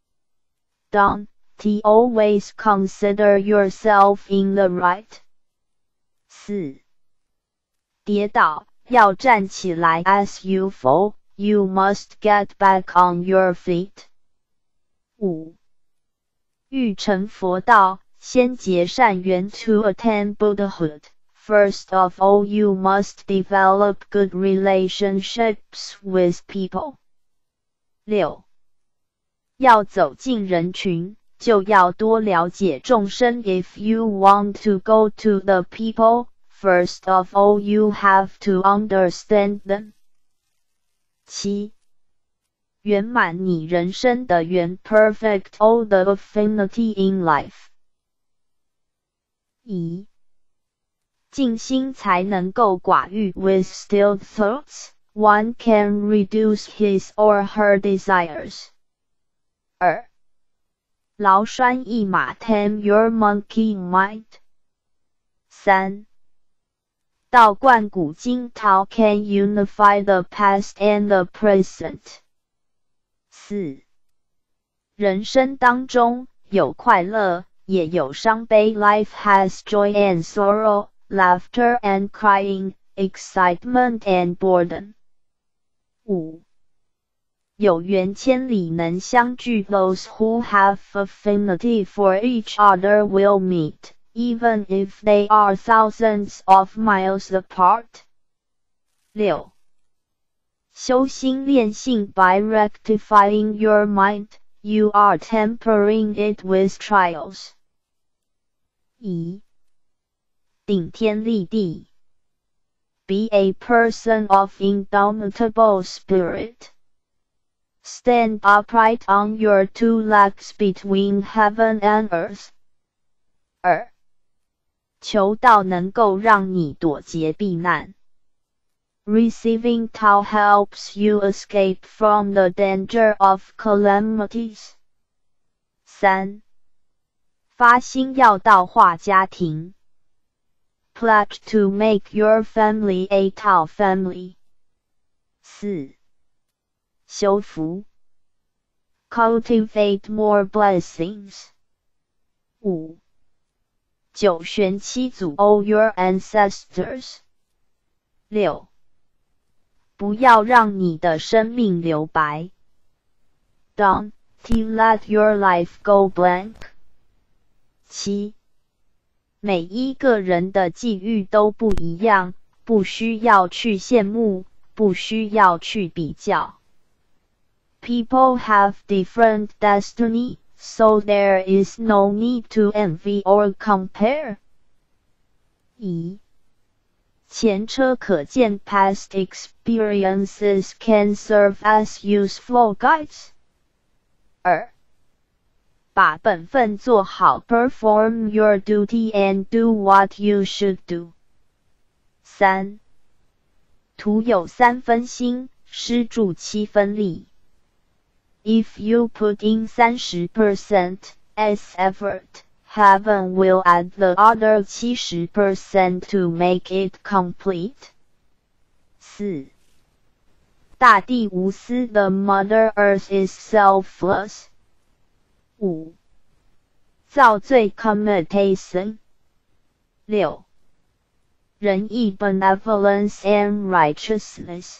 Don't always consider yourself in the right. 四、跌倒要站起来 as you fall, you must get back on your feet. 五、欲成佛道，先结善缘 to attain Buddhahood. First of all, you must develop good relationships with people. 六、要走进人群，就要多了解众生 If you want to go to the people, first of all you have to understand them. 七、圆满你人生的缘 perfect all the affinity in life. 一、静心才能够寡欲 With stilled thoughts, one can reduce his or her desires. 二、劳拴一马 tame your monkey mind. 三、道贯古今 Tao can unify the past and the present. 四、人生当中有快乐，也有伤悲 Life has joy and sorrow, laughter and crying, excitement and boredom. 五、有缘千里能相聚 Those who have affinity for each other will meet, even if they are thousands of miles apart. 六、修心练性 By rectifying your mind, you are tempering it with trials. 一、顶天立地 Be a person of indomitable spirit. Stand upright on your two legs between heaven and earth. 二、求道能够让你躲劫避难。Receiving Tao helps you escape from the danger of calamities. 三、 发心要到化家庭。Pledge to make your family a Tao family. 四、修福 Cultivate more blessings. 五、九玄七祖 All your ancestors. 六、不要让你的生命留白。Don't let your life go blank. 七、每一个人的际遇都不一样，不需要去羡慕，不需要去比较。People have different destiny, so there is no need to envy or compare. 一、前车可鉴 Past experiences can serve as useful guides. 二、把本分做好 Perform your duty and do what you should do. 三、徒有三分心，施助七分力。If you put in thirty percent as effort, heaven will add the other seventy percent to make it complete. 四、大地无私 The Mother Earth is selfless. 五、造罪 Commutation. 六、仁义 Benevolence and Righteousness.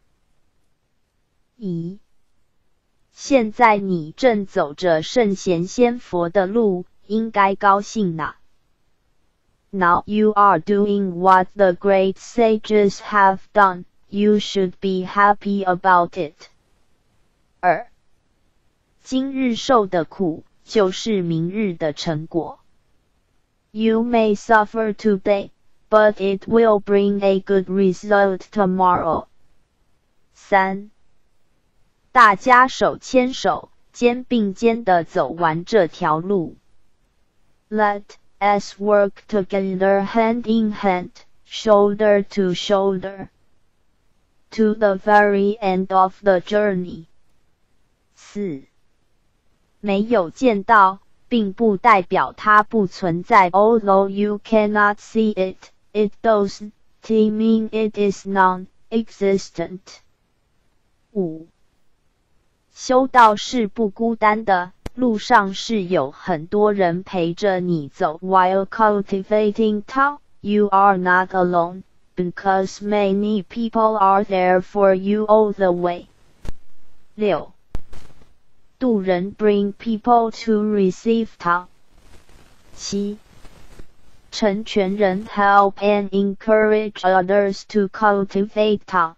一、现在你正走着圣贤仙佛的路，应该高兴呐。Now you are doing what the great sages have done, you should be happy about it. 二、今日受的苦，就是明日的成果。You may suffer today, but it will bring a good result tomorrow. 三、大家手牵手，肩并肩地走完这条路。Let us work together hand in hand, shoulder to shoulder, to the very end of the journey. 四、没有见到，并不代表它不存在。Although you cannot see it, it doesn't mean it is non-existent. 五、修道是不孤单的，路上是有很多人陪着你走。While cultivating Tao, you are not alone, because many people are there for you all the way. 六、渡人 bring people to receive Tao. 七、成全人 help and encourage others to cultivate Tao.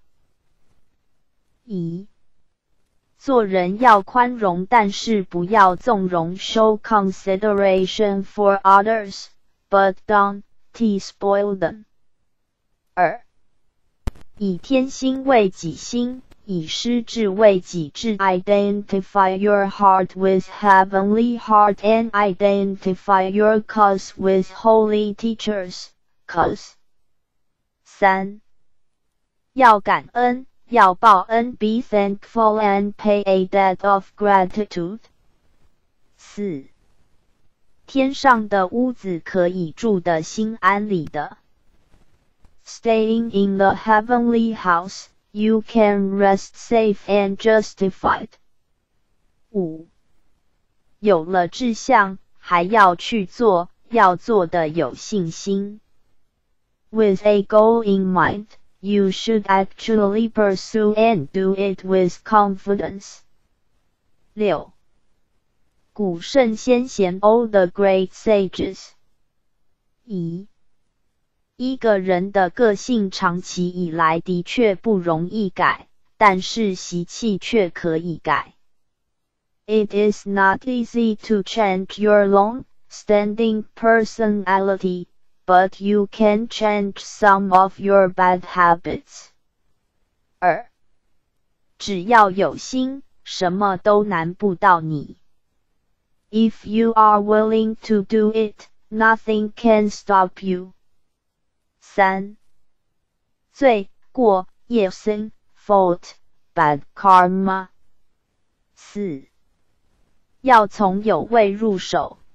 一、做人要宽容，但是不要纵容。Show consideration for others, but don't spoil them. 二、以天心为己心，以师智为己智。Identify your heart with heavenly heart and identify your cause with holy teachers. Cause. 三、要感恩，要报恩 be thankful and pay a debt of gratitude. 四、天上的屋子可以住得心安理得。Staying in the heavenly house, you can rest safe and justified. 五、有了志向，还要去做，要做的有信心。With a goal in mind, you should actually pursue and do it with confidence. 六、古圣先贤 all the great sages. 一、一个人的个性长期以来的确不容易改，但是习气却可以改。It is not easy to change your long-standing personality, but you can change some of your bad habits. 二、只要有心，什么都难不到你。If you are willing to do it, nothing can stop you. 三、罪过业 sin, fault, bad karma. 四、要从有为入手，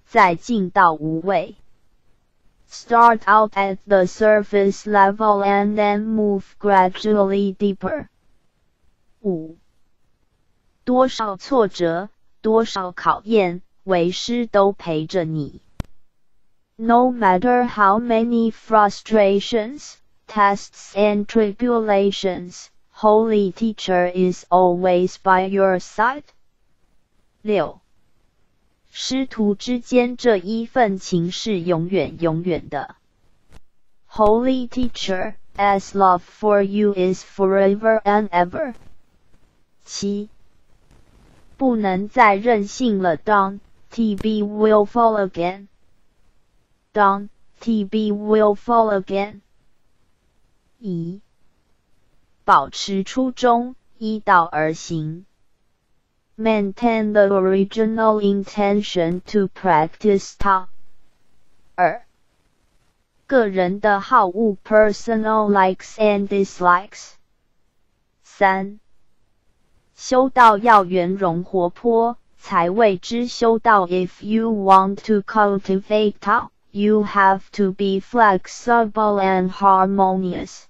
再进到无畏。Start out at the surface level and then move gradually deeper. 五多少挫折，多少考验，为师都陪着你。No matter how many frustrations, tests and tribulations, Holy Teacher is always by your side. 六师徒之间这一份情是永远永远的。Holy Teacher, as love for you is forever and ever. 七不能再任性了 Don't T B will fall again. Don't T B will fall again. 一保持初衷，依道而行。Maintain the original intention to practice Tao. 二个人的好恶 personal likes and dislikes. 三修道要圆融活泼，才谓之修道。If you want to cultivate Tao, you have to be flexible and harmonious.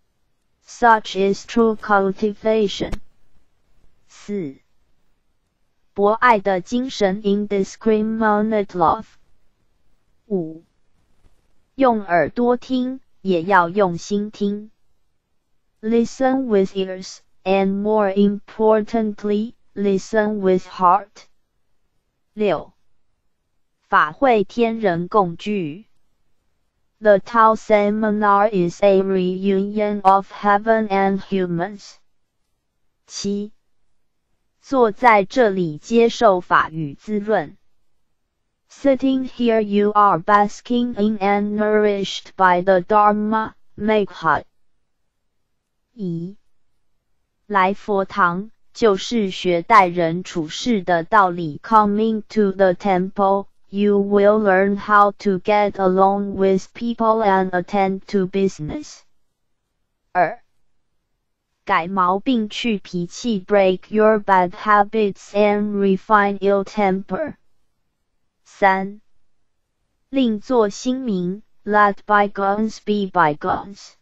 Such is true cultivation. 四博爱的精神 indiscriminate love. 五用耳朵听，也要用心听。Listen with ears, and more importantly, listen with heart. 六法会天人共聚。The Tao Seminar is a reunion of heaven and humans. 七坐在这里接受法语滋润。Sitting here you are basking in and nourished by the Dharma, make hot. 一来佛堂就是学待人处事的道理。Coming to the temple, you will learn how to get along with people and attend to business. 二改毛病去脾气 break your bad habits and refine ill temper. 三另作新名 let bygones be bygones.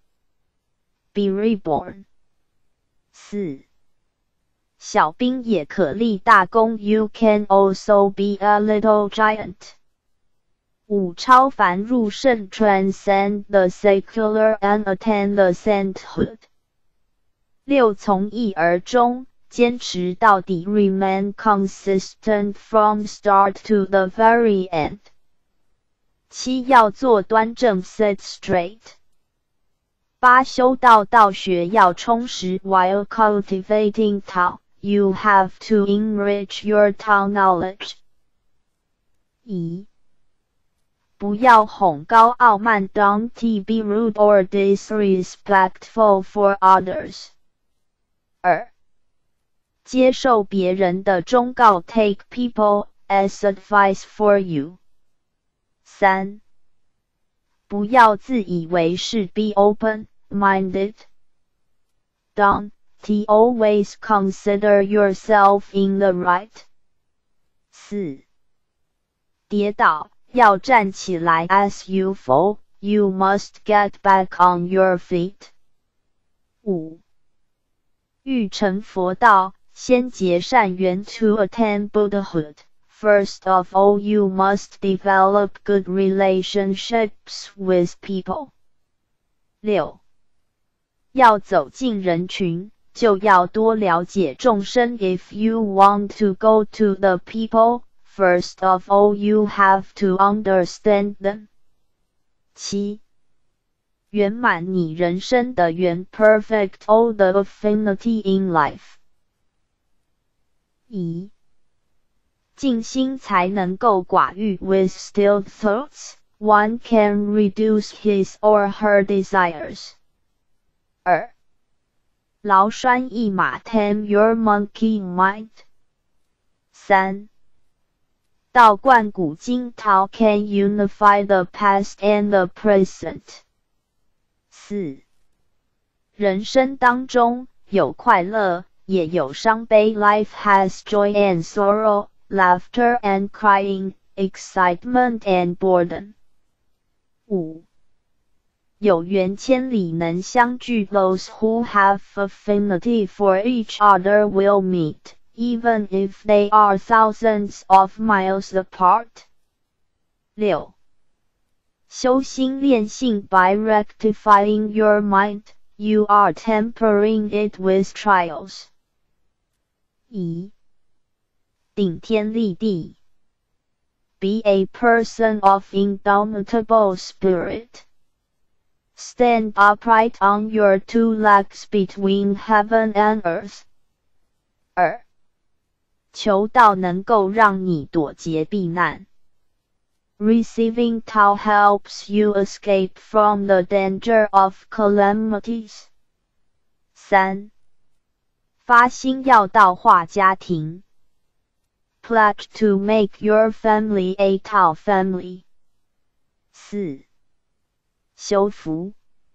Be reborn. 四小兵也可立大功 you can also be a little giant. 五超凡入圣 transcend the secular and attain the sainthood. 六从一而终，坚持到底 remain consistent from start to the very end. 七要坐端正 sit straight. 八修道道学要充实 while cultivating Tao, you have to enrich your Tao knowledge. 一不要哄高傲慢 don't be rude or disrespectful for others. 二接受别人的忠告 take people as advice for you. 三不要自以为是 be open-minded. Don't always consider yourself in the right. 四跌倒要站起来 as you fall, you must get back on your feet. 五欲成佛道，先结善缘 to attain Buddhahood. First of all, you must develop good relationships with people. 六要走进人群，就要多了解众生 If you want to go to the people, first of all you have to understand them. 七圆满你人生的缘 perfect all the affinity in life. 一静心才能够寡欲 With stilled thoughts, one can reduce his or her desires. 二劳拴一马 Tame your monkey mind. 三道贯古今 Tao can unify the past and the present. 四人生当中有快乐，也有伤悲 Life has joy and sorrow, laughter and crying, excitement and boredom. 五有缘千里能相聚 Those who have affinity for each other will meet, even if they are thousands of miles apart. 六修心练性 By rectifying your mind, you are tempering it with trials. 一顶天立地 Be a person of indomitable spirit. Stand upright on your two legs between heaven and earth. 二求道能够让你躲劫避难 Receiving Tao helps you escape from the danger of calamities. 三发心要道化家庭 Pledge to make your family a Tao family. 四修福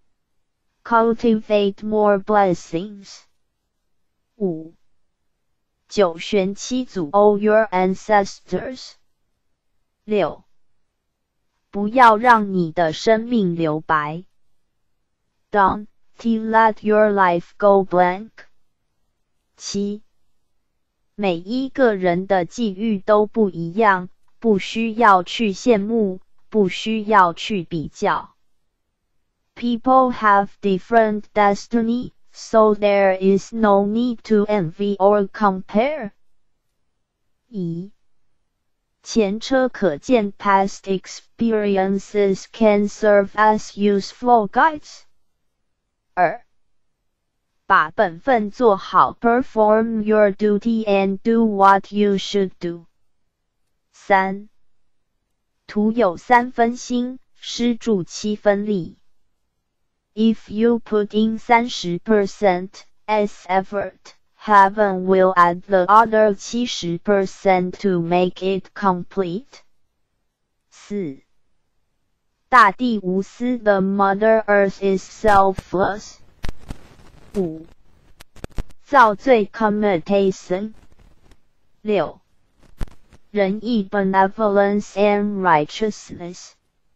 Cultivate more blessings. 五九玄七祖 All your ancestors. 六不要让你的生命留白 Don't let your life go blank. 七每一个人的际遇都不一样，不需要去羡慕，不需要去比较。People have different destiny, so there is no need to envy or compare. 一前车可鉴 Past experiences can serve as useful guides. 二把本分做好 Perform your duty and do what you should do. 三徒有三分心，施助七分力。If you put in thirty percent as effort, heaven will add the other seventy percent to make it complete. 四大地无私 The Mother Earth is selfless. 五造罪 Commutation. 六仁义 Benevolence and righteousness.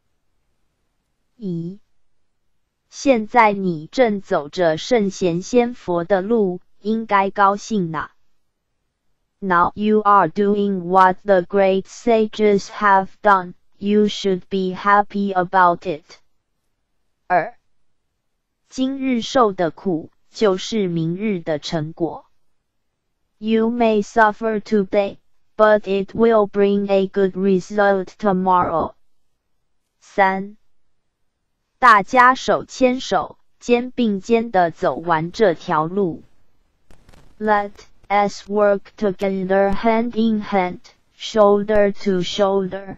一现在你正走着圣贤仙佛的路，应该高兴呐。Now you are doing what the great sages have done, you should be happy about it. 二今日受的苦，就是明日的成果。You may suffer today, but it will bring a good result tomorrow. 三大家手牵手，肩并肩地走完这条路。Let us work together hand in hand, shoulder to shoulder,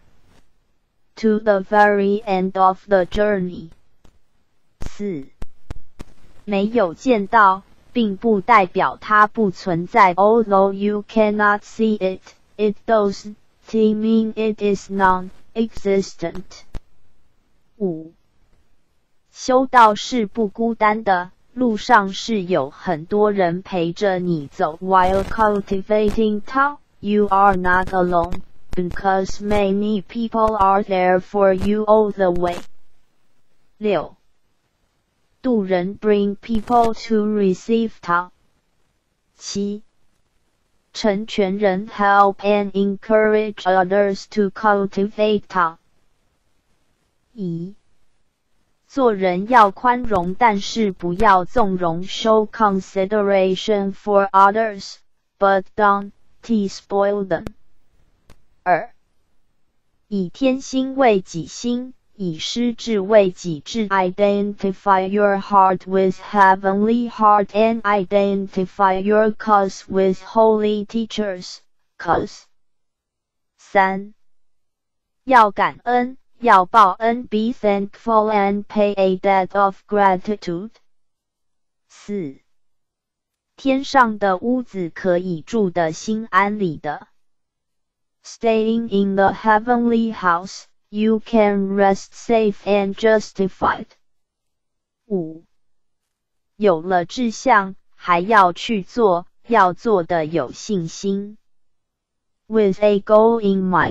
to the very end of the journey. 四没有见到，并不代表它不存在。Although you cannot see it, it doesn't mean it is non-existent. 五修道是不孤单的，路上是有很多人陪着你走。While cultivating Tao, you are not alone, because many people are there for you all the way. 六渡人 bring people to receive Tao. 七成全人 help and encourage others to cultivate Tao. 一做人要宽容，但是不要纵容。Show consideration for others, but don't spoil them. 二以天心为己心，以师智为己智。Identify your heart with heavenly heart and identify your cause with holy teachers. Cause. 三要感恩，要报恩 Be thankful and pay a debt of gratitude. 四天上的屋子可以住得心安理得。Staying in the heavenly house, you can rest safe and justified. 五有了志向，还要去做，要做的有信心。With a goal in mind,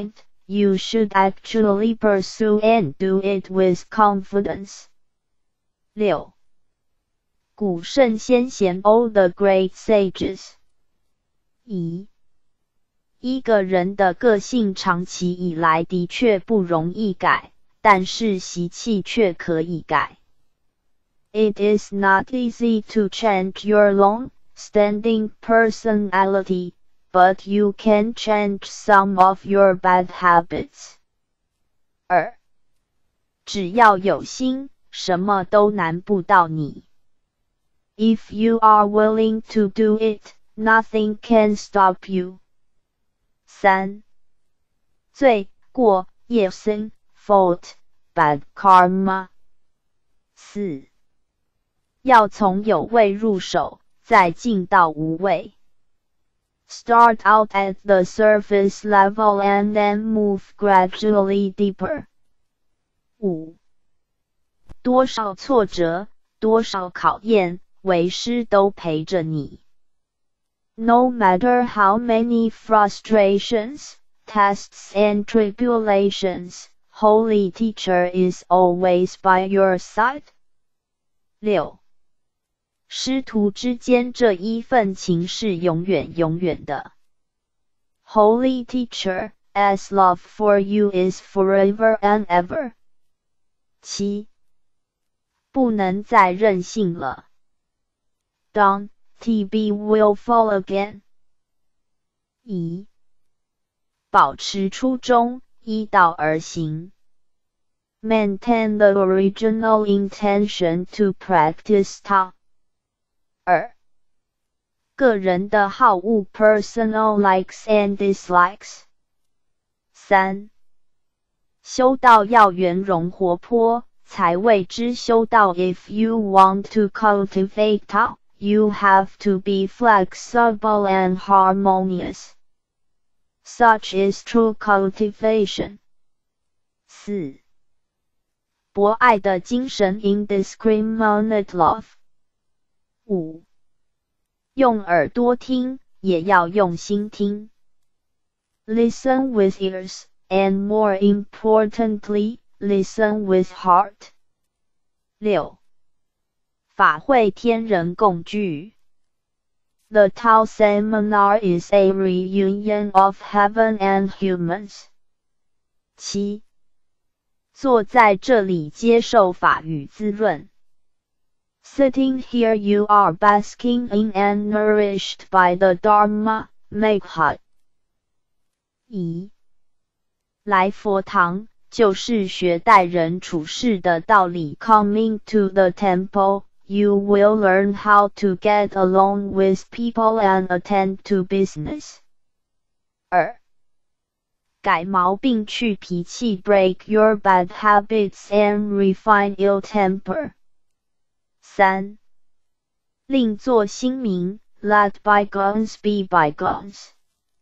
you should actually pursue and do it with confidence. 六. 古圣先贤 all the great sages. 一. 一个人的个性长期以来的确不容易改，但是习气却可以改。It is not easy to change your long-standing personality, but you can change some of your bad habits. 二. 只要有心，什么都难不到你。If you are willing to do it, nothing can stop you. 三. 罪过 sin, fault, bad karma. 四. 要从有为入手，再进到无为。Start out at the surface level and then move gradually deeper. 五. 多少挫折，多少考验，为师都陪着你。No matter how many frustrations, tests and tribulations, Holy Teacher is always by your side. 六. 师徒之间这一份情是永远永远的。Holy Teacher, as love for you is forever and ever. 七. 不能再任性了。Don't be willful again. 一. 保持初衷，依道而行。Maintain the original intention to practice Tao. 二. 个人的好恶 personal likes and dislikes. 三. 修道要圆融活泼，才谓之修道。If you want to cultivate Tao, you have to be flexible and harmonious. Such is true cultivation. 四. 博爱的精神 indiscriminate love. 五. 用耳朵听，也要用心听。Listen with ears, and more importantly, listen with heart. 六. 法会天人共聚。The Tao Seminar is a reunion of heaven and humans. 七. 坐在这里接受法语滋润。Sitting here you are basking in and nourished by the Dharma, make hot. 一. 来佛堂，就是学待人处事的道理。Coming to the temple, you will learn how to get along with people and attend to business. 二. 改毛病去脾气 break your bad habits and refine ill temper. 三. 另作新名 let bygones be bygones.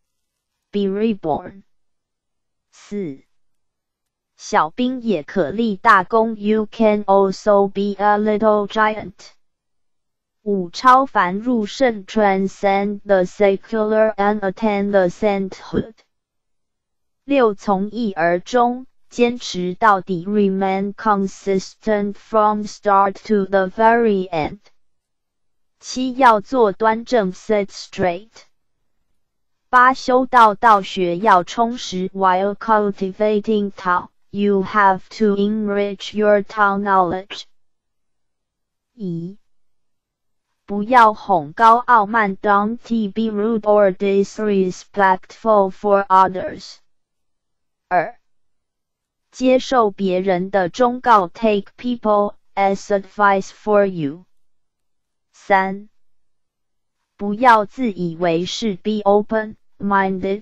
Be reborn. 四. 小兵也可立大功 You can also be a little giant. 五. 超凡入圣 transcend the secular and attain the sainthood. 六. 从一而终，坚持到底 remain consistent from start to the very end. 七. 要坐端正 sit straight. 八. 修道道学要充实 while cultivating Tao, you have to enrich your Tao knowledge. 一. 不要哄高傲慢 Don't be rude or disrespectful for others. 二. 接受别人的忠告 Take people as advice for you. 三. 不要自以为是 Be open-minded.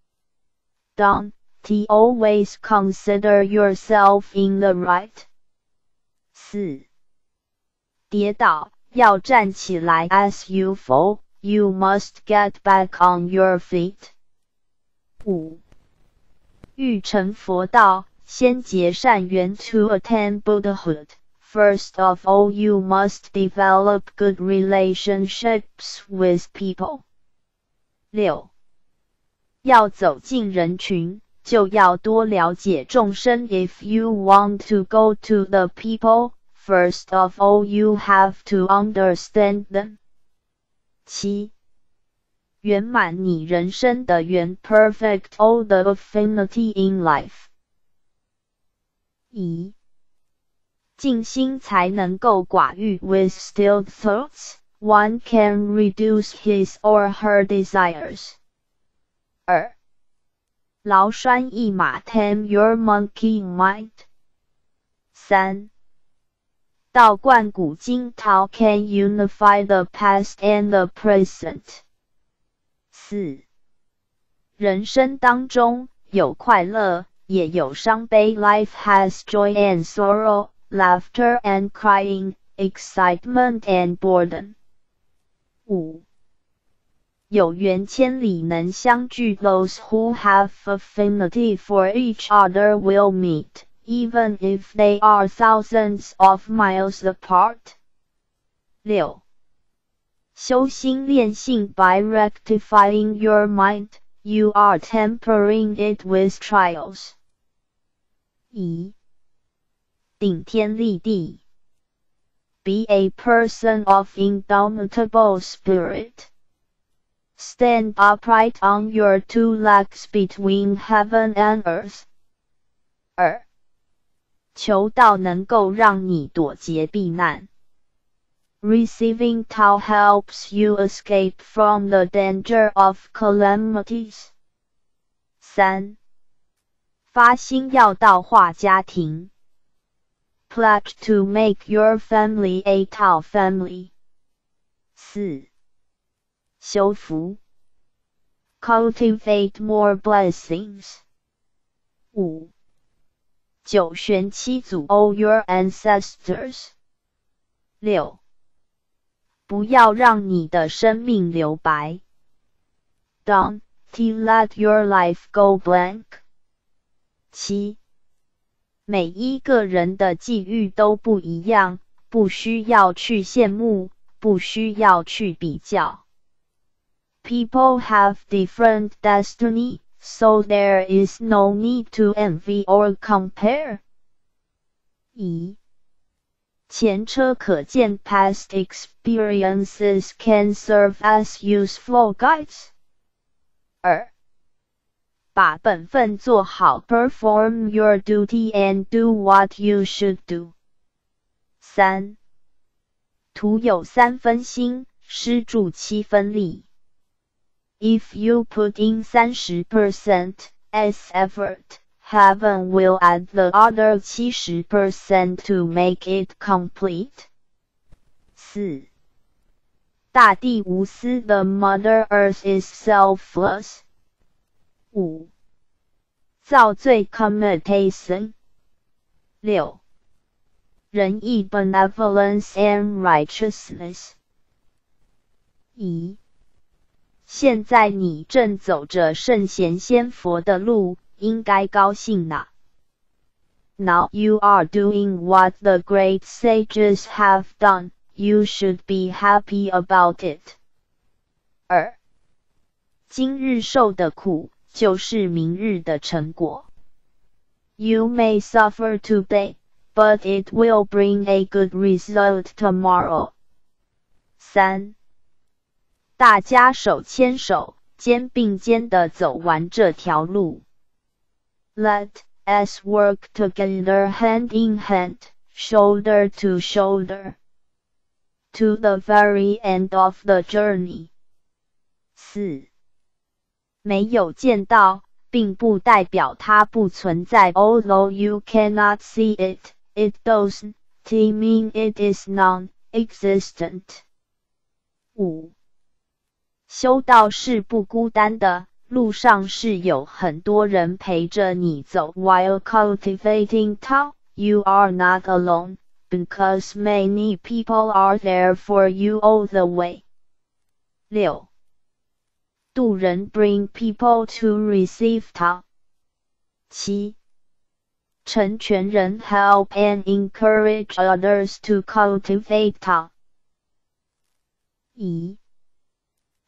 Don't always consider yourself in the right. 四. 跌倒，要站起来 As you fall, you must get back on your feet. 五. 欲成佛道，先结善缘 To attain Buddhahood, first of all you must develop good relationships with people. 六. 要走进人群， 就要多了解众生。If you want to go to the people, first of all you have to understand them. 七、圆满你人生的缘 perfect all the affinity in life. 一、静心才能够寡欲 with stilled thoughts, one can reduce his or her desires. 二、劳拴一马 tame your monkey mind. 三、道贯古今 how can unify the past and the present. 四、人生当中有快乐也有伤悲 life has joy and sorrow, laughter and crying, excitement and boredom. 五、有缘千里能相聚 those who have affinity for each other will meet, even if they are thousands of miles apart. 六、修心练性 by rectifying your mind, you are tempering it with trials. 一、顶天立地 be a person of indomitable spirit. Stand upright on your two legs between heaven and earth. 二、求道能够让你躲劫避难 Receiving Tao helps you escape from the danger of calamities. 三、发心要道化家庭 Pledge to make your family a Tao family. 四、修福 Cultivate more blessings. 五、九玄七祖 all your ancestors. 六、不要让你的生命留白 Don't let your life go blank. 七、每一个人的际遇都不一样，不需要去羡慕，不需要去比较。People have different destiny, so there is no need to envy or compare. 一、前车可鉴 past experiences can serve as useful guides. 二、把本分做好 perform your duty and do what you should do. 三、徒有三分心，施助七分力。If you put in thirty percent as effort, heaven will add the other seventy percent to make it complete. 四、大地无私 The Mother Earth is selfless. 五、造罪 commutation. 六、仁义 benevolence and righteousness. 一、现在你正走着圣贤仙佛的路，应该高兴呐。Now you are doing what the great sages have done, you should be happy about it. 二、今日受的苦，就是明日的成果。You may suffer today, but it will bring a good result tomorrow. 三、大家手牵手，肩并肩地走完这条路。Let us work together hand in hand, shoulder to shoulder, to the very end of the journey. 四、没有见到，并不代表它不存在。Although you cannot see it, it doesn't mean it is non-existent. 五、修道是不孤单的，路上是有很多人陪着你走。While cultivating Tao, you are not alone, because many people are there for you all the way. 六、度人 bring people to receive Tao. 七、成全人 help and encourage others to cultivate Tao. 一、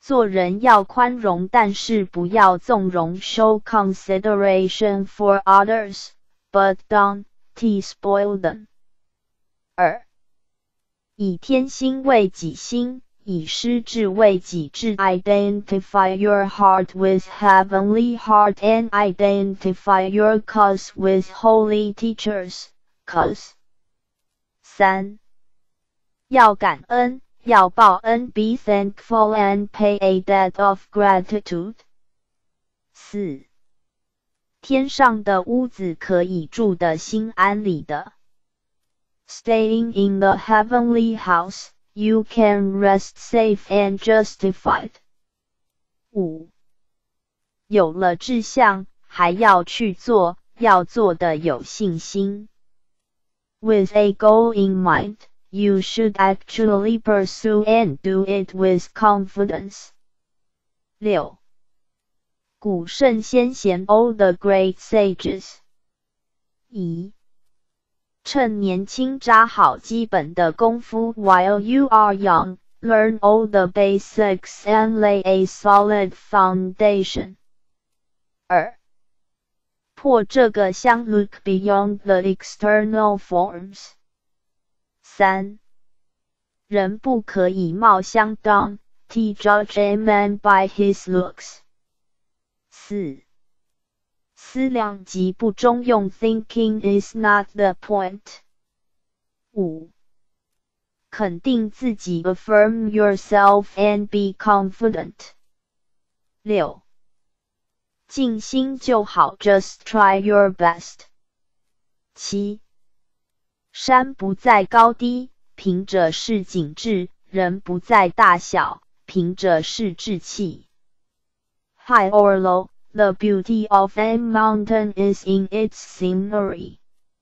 做人要宽容，但是不要纵容。Show consideration for others, but don't spoil them. 二，以天心为己心，以师志为己志。Identify your heart with heavenly heart and identify your cause with holy teachers. Cause. 三，要感恩，要报恩。Be thankful and pay a debt of gratitude. 四，天上的屋子可以住得心安理得。Staying in the heavenly house, you can rest safe and justified. 五，有了志向，还要去做，要做的有信心。With a goal in mind, you should actually pursue and do it with confidence. 六，古圣先贤 all the great sages. 一，趁年轻扎好基本的功夫 while you are young, learn all the basics and lay a solid foundation. 二，破这个相 look beyond the external forms. 三，人不可以貌相 don't judge a man by his looks. 四，思量极不中用 thinking is not the point. 五，肯定自己 affirm yourself and be confident. 六，尽心就好 just try your best. 七，山不在高低，凭着是景致；人不在大小，凭着是志气。High or low, the beauty of a mountain is in its scenery.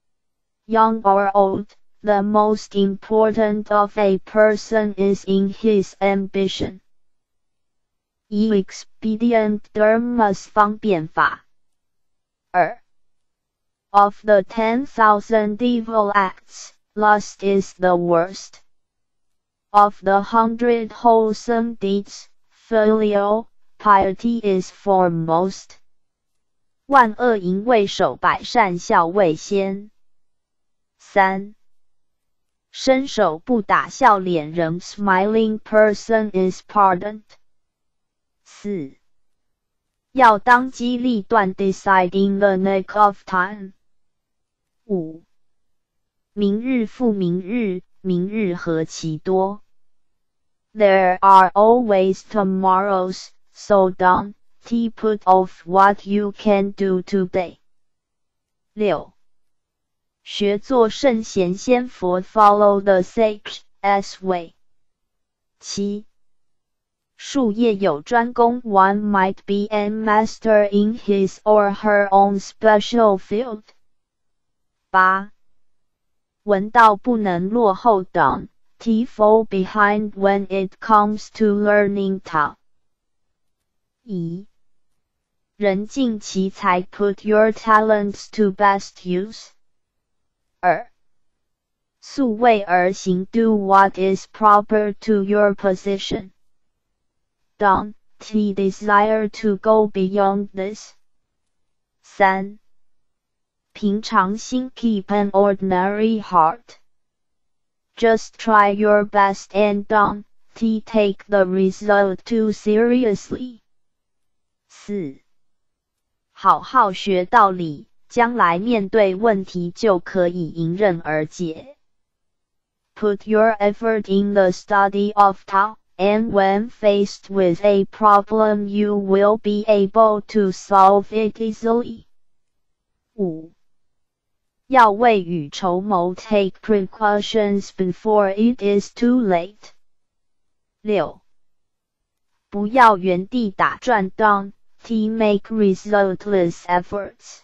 Young or old, the most important of a person is in his ambition. 以 expedient terms 方便法。二，Of the ten thousand evil acts, lust is the worst. Of the hundred wholesome deeds, filial piety is foremost. 万恶淫为首，百善孝为先。三，伸手不打笑脸人 smiling person is pardoned. 四，要当机立断 decide in the nick of time. 五，明日复明日，明日何其多。There are always tomorrows, so don't put off what you can do today. 六，学做圣贤先佛 follow the sage's way. 七，术业有专攻 one might be a master in his or her own special field. 八，闻道不能落后 don't fall behind when it comes to learning Tao. 一，人尽其才 put your talents to best use. 二，素位而行 do what is proper to your position. Don't desire to go beyond this. 三，平常心 keep an ordinary heart. Just try your best and don't take the result too seriously. 四，好好学道理，将来面对问题就可以迎刃而解。Put your effort in the study of Tao, and when faced with a problem you will be able to solve it easily. 五，要未雨绸缪 take precautions before it is too late. 六，不要原地打转 don't make resultless efforts.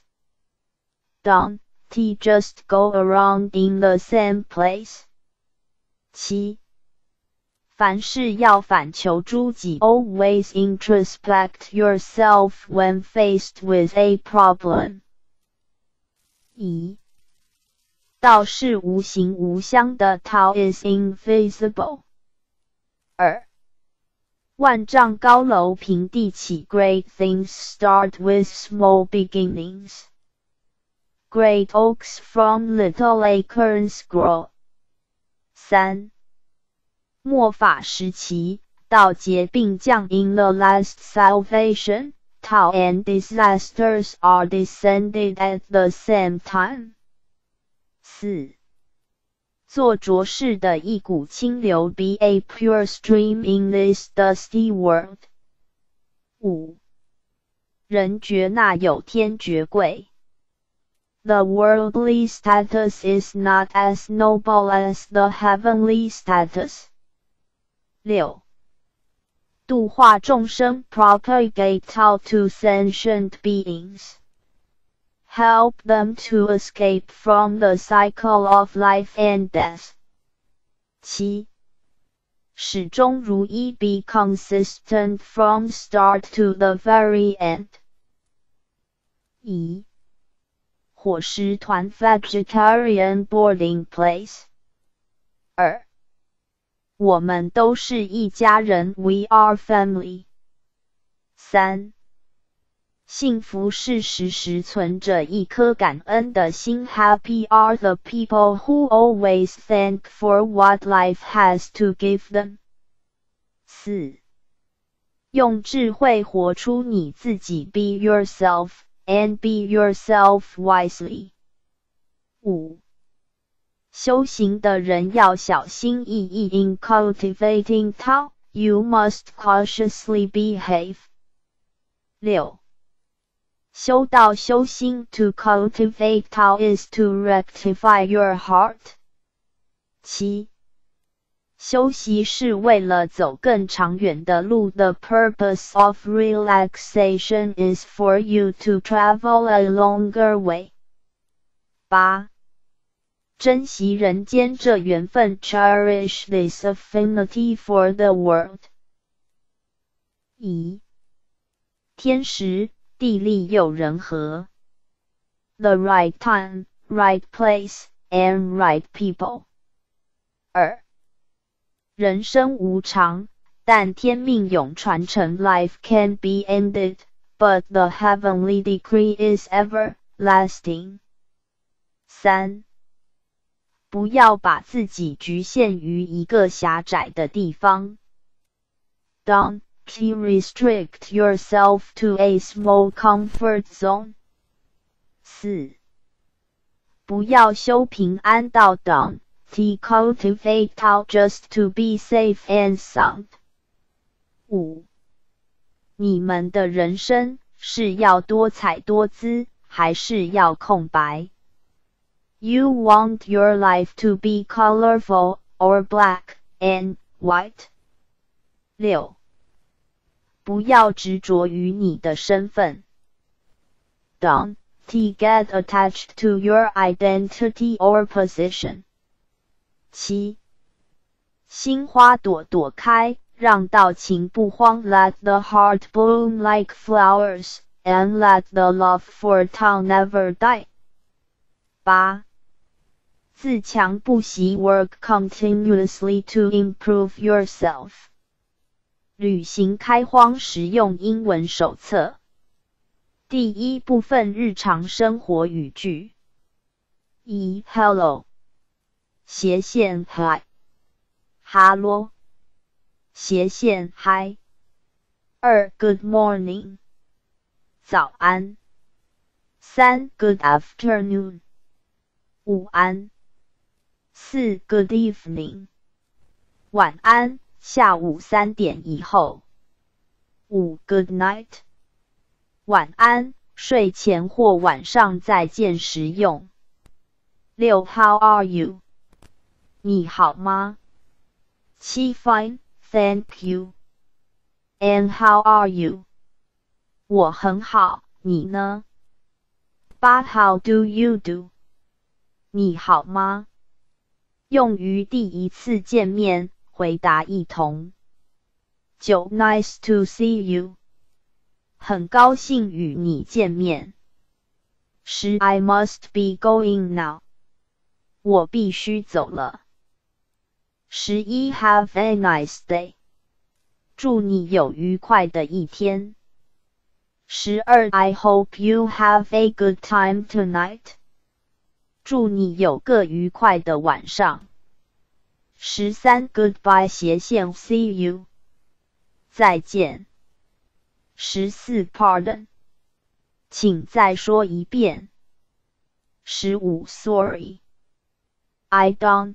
Don't just go around in the same place. 七，凡事要反求诸己 always introspect yourself when faced with a problem. 一，道是无形无相的 Tao is invisible. 二， 万丈高楼平地起 Great things start with small beginnings. Great oaks from little acorns grow. 三末法时期，道劫并降 In the last salvation, Tao and disasters are descended at the same time. 四做浊世的一股清流 Be a pure stream in this dusty world. 五人觉那有天爵贵 The worldly status is not as noble as the heavenly status. 六度化众生 Propagate Tao to sentient beings. Help them to escape from the cycle of life and death. 七始终如一 Be consistent from start to the very end. 一伙食团 Vegetarian boarding place. 二我们都是一家人 We are family. 三幸福是时时存着一颗感恩的心 Happy are the people who always thank for what life has to give them. 四用智慧活出你自己 Be yourself, and be yourself wisely. 五修行的人要小心翼翼 In cultivating Tao, you must cautiously behave. 六修道修心 To cultivate Tao is to rectify your heart. 七修习是为了走更长远的路 The purpose of relaxation is for you to travel a longer way. 八珍惜人间这缘分 Cherish this affinity for the world. 一天时地利又人和 The right time, right place, and right people. 二人生无常，但天命永传承 Life can be ended, but the heavenly decree is everlasting. 三不要把自己局限于一个狭窄的地方 Don't restrict yourself to a small comfort zone. 四不要修平安道 Don't cultivate Tao just to be safe and sound. 五你们的人生是要多彩多姿，还是要空白？You want your life to be colorful, or black and white. 六不要执着于你的身份 Don't get attached to your identity or position. 七心花朵朵开，让道情不慌 Let the heart bloom like flowers, and let the love for Tao never die. 八自强不息 Work continuously to improve yourself. 旅行开荒实用英文手册第一部分日常生活语句一 Hello 斜线 Hi Hello 斜线 Hi 二 Good morning 早安三 Good afternoon 午安四 Good evening 晚安下午三点以后。五 Good night 晚安，睡前或晚上再见时用。六 How are you 你好吗？七 Fine, thank you. And how are you 我很好，你呢？八 How do you do 你好吗？用于第一次见面。回答一同。九 Nice to see you 很高兴与你见面。十 I must be going now 我必须走了。十一 Have a nice day 祝你有愉快的一天。十二 I hope you have a good time tonight. 祝你有个愉快的晚上。十三 Goodbye 斜线 See you. 再见。十四 Pardon. 请再说一遍。十五 Sorry. I don't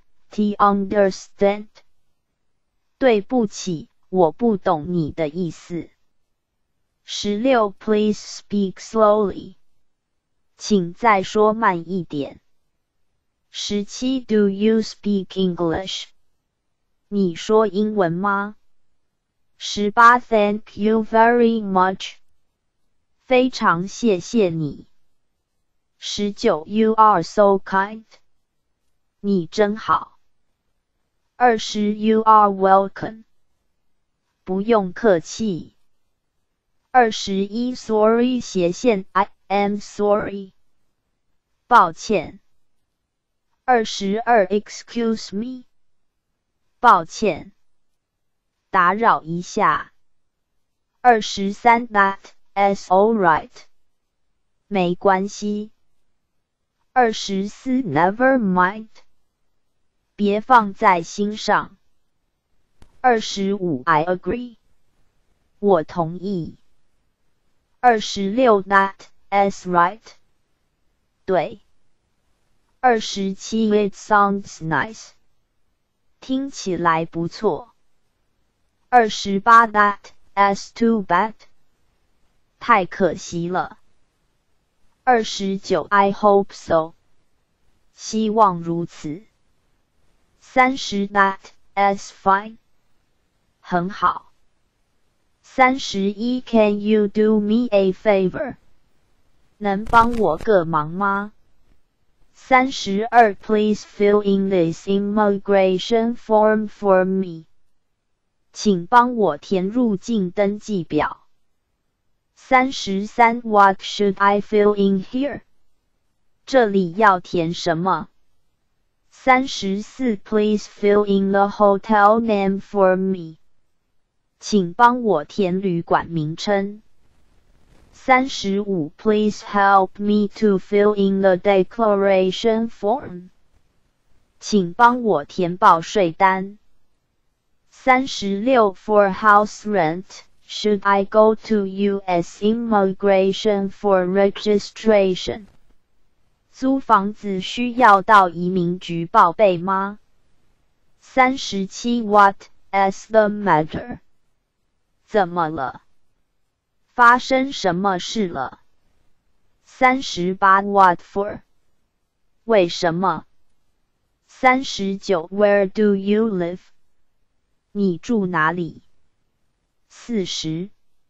understand. 对不起，我不懂你的意思。十六 Please speak slowly. 请再说慢一点。十七 Do you speak English? 你说英文吗？十八 Thank you very much. 非常谢谢你。十九 You are so kind. 你真好。二十 You are welcome. 不用客气。二十一 Sorry 斜线 I am sorry. 抱歉。二十二 Excuse me. 抱歉。打扰一下。二十三 That's alright. 没关系。二十四 Never mind. 别放在心上。二十五 I agree. 我同意。二十六 That's right. 对。二十七 It sounds nice. 听起来不错。二十八 That's too bad. 太可惜了。二十九 I hope so. 希望如此。三十 That's fine. 很好。三十一 Can you do me a favor? 能帮我个忙吗？三十二 Please fill in this immigration form for me. 请帮我填入境登记表。三十三 What should I fill in here? 这里要填什么？三十四 Please fill in the hotel name for me. 请帮我填旅馆名称。三十五 Please help me to fill in the declaration form. 请帮我填报税单。三十六 For house rent, should I go to U S immigration for registration? 租房子需要到移民局报备吗？三十七 What is the matter? 怎么了？发生什么事了？三十八 What for? 为什么？三十九 Where do you live? 你住哪里？四十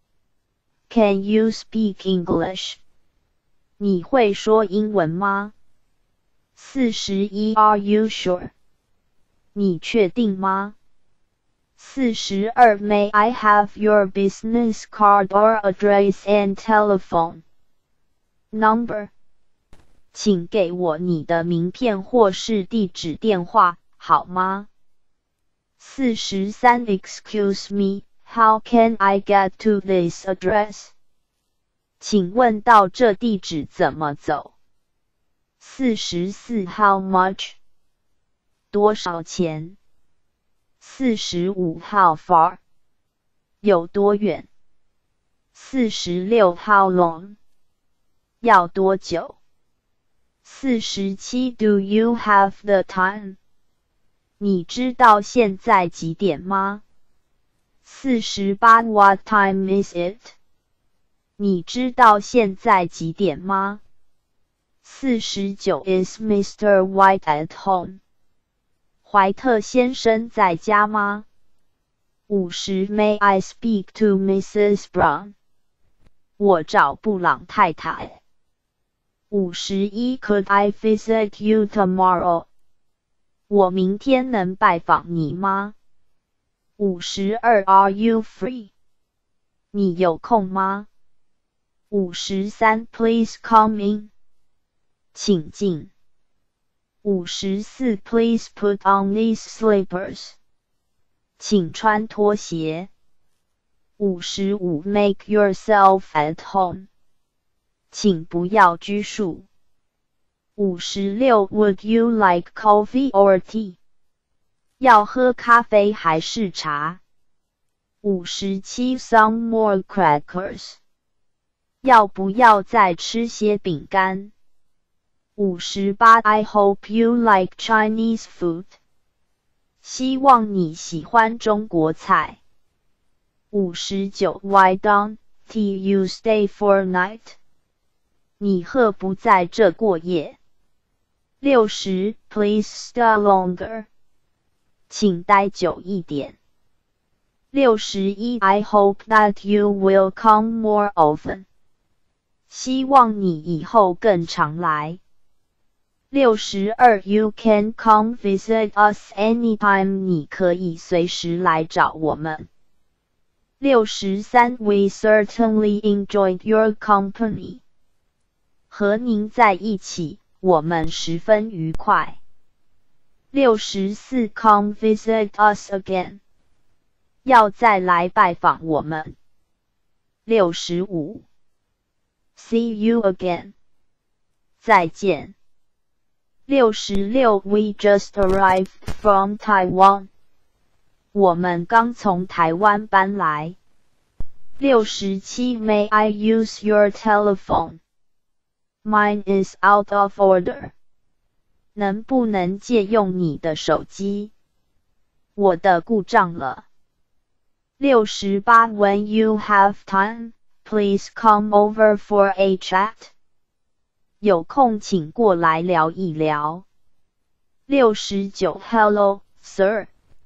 Can you speak English? 你会说英文吗？四十一 Are you sure? 你确定吗？四十二 May I have your business card or address and telephone number? 请给我你的名片或是地址电话，好吗？四十三 Excuse me, how can I get to this address? 请问到这地址怎么走？四十四 How much? 多少钱？四十五 How far? 有多远？四十六 How long? 要多久？四十七 Do you have the time? 你知道现在几点吗？四十八 What time is it? 你知道现在几点吗？四十九 Is Mister White at home? 怀特先生在家吗？五十 May I speak to Missus Brown? 我找布朗太太。五十一 Could I visit you tomorrow? 我明天能拜访你吗？五十二 Are you free? 你有空吗？五十三 Please come in. 请进。五十四 Please put on these slippers. 请穿拖鞋。 五十五 Make yourself at home. 请不要拘束。五十六 Would you like coffee or tea? 要喝咖啡还是茶？五十七 Some more crackers. 要不要再吃些饼干？五十八 I hope you like Chinese food. 希望你喜欢中国菜。五十九 Why don't you stay for night? 你何不在这过夜？六十 Please stay longer. 请待久一点。六十一 I hope that you will come more often. 希望你以后更常来。六十二 You can come visit us anytime. 你可以随时来找我们。六十三 We certainly enjoyed your company. 和您在一起，我们十分愉快。六十四 Come visit us again. 要再来拜访我们。六十五 See you again. 再见。六十六 We just arrived from Taiwan. 我们刚从台湾搬来。六十七 May I use your telephone? Mine is out of order. 能不能借用你的手机？我的故障了。六十八 When you have time, please come over for a chat. 有空请过来聊一聊。六十九 Hello, sir.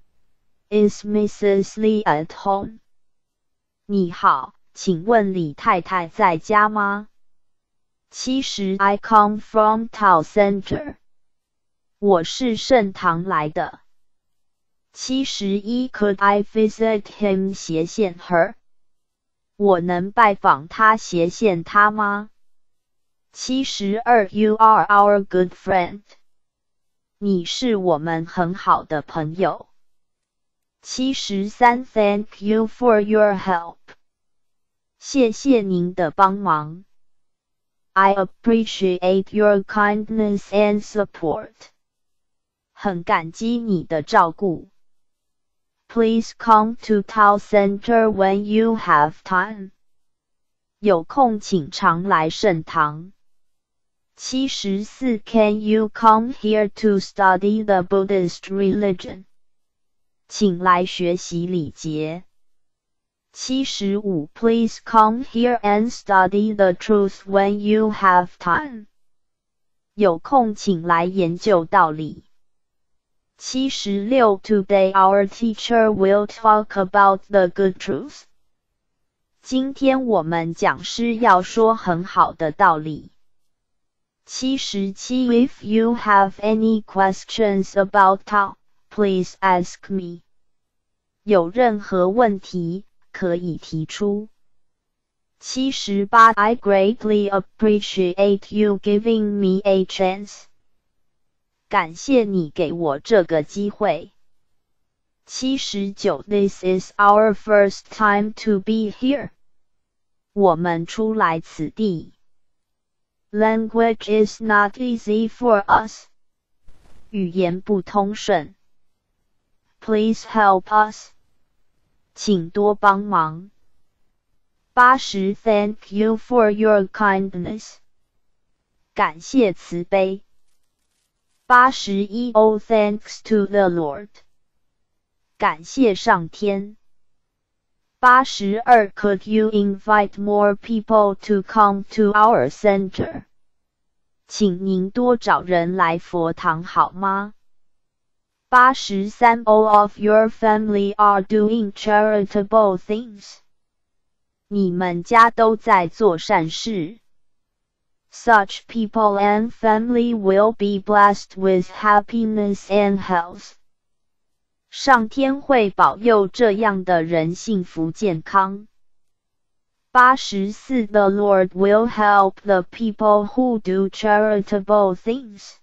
Is Missus Lee at home? 你好，请问李太太在家吗？七十 I come from Town Center. 我是盛唐来的。七十一 Could I visit him 斜线 her? 我能拜访他斜线他吗？七十二 You are our good friend. 你是我们很好的朋友。七十三 Thank you for your help. 谢谢您的帮忙。I appreciate your kindness and support. 很感激你的照顾。Please come to Town Center when you have time. 有空请常来盛唐。七十四 Can you come here to study the Buddhist religion? 请来学习礼节。七十五 Please come here and study the truth when you have time. 有空请来研究道理。七十六 Today our teacher will talk about the good truth. 今天我们讲师要说很好的道理。七十七 If you have any questions about Tao, please ask me. 有任何问题可以提出。七十八 I greatly appreciate you giving me a chance. 感谢你给我这个机会。七十九 This is our first time to be here. 我们初来此地。Language is not easy for us. 语言不通顺。Please help us. 请多帮忙。八十 Thank you for your kindness. 感谢慈悲。八十一 Oh thanks to the Lord. 感谢上天。八十二 Could you invite more people to come to our center? 请您多找人来佛堂好吗？八十三 All of your family are doing charitable things. 你们家都在做善事。Such people and family will be blessed with happiness and health. 上天会保佑这样的人幸福健康。八十四 The Lord will help the people who do charitable things,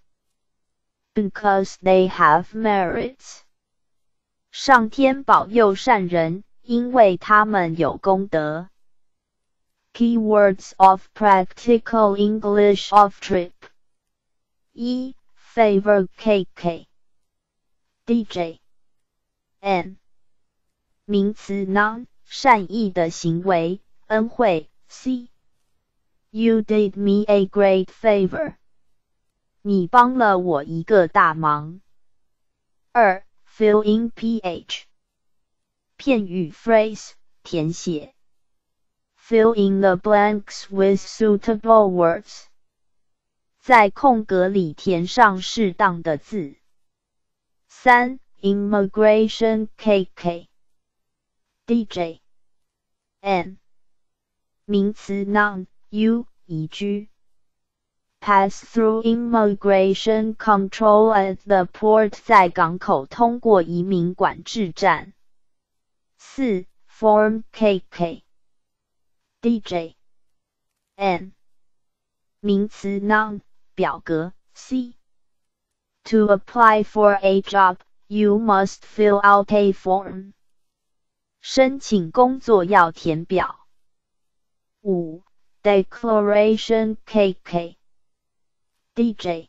because they have merits. 上天保佑善人， 因为他们有功德。Keywords of Practical English of Trip 一 Favor K K D J N 名词 Noun 善意的行为恩惠 C You did me a great favor 你帮了我一个大忙。二 Fill in ph 片语 phrase 填写。Fill in the blanks with suitable words 在空格里填上适当的字。三 Immigration K K D J N 名词 Noun U 移居。Pass through immigration control at the port 在港口通过移民管制站。四 Form K K D J N 名词 Noun 表格 C To apply for a job, you must fill out a form 申请工作要填表。五 Declaration K K D J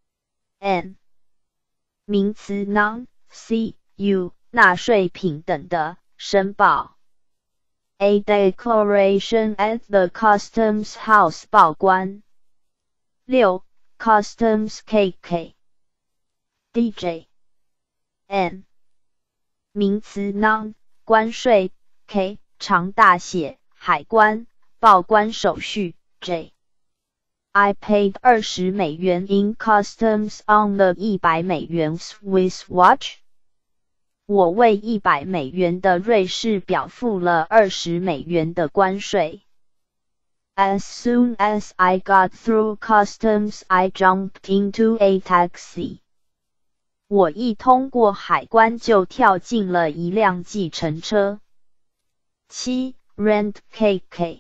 N 名词 Noun C U 纳税品等的申报。A declaration at the customs house 报关。六 Customs K K D J N 名词 Noun 关税 K 长大写海关报关手续 J I paid 二十美元 in customs on the 一百美元 Swiss watch. 我为一百美元的瑞士表付了二十美元的关税。As soon as I got through customs, I jumped into a taxi. 我一通过海关就跳进了一辆计程车。七 Rent K K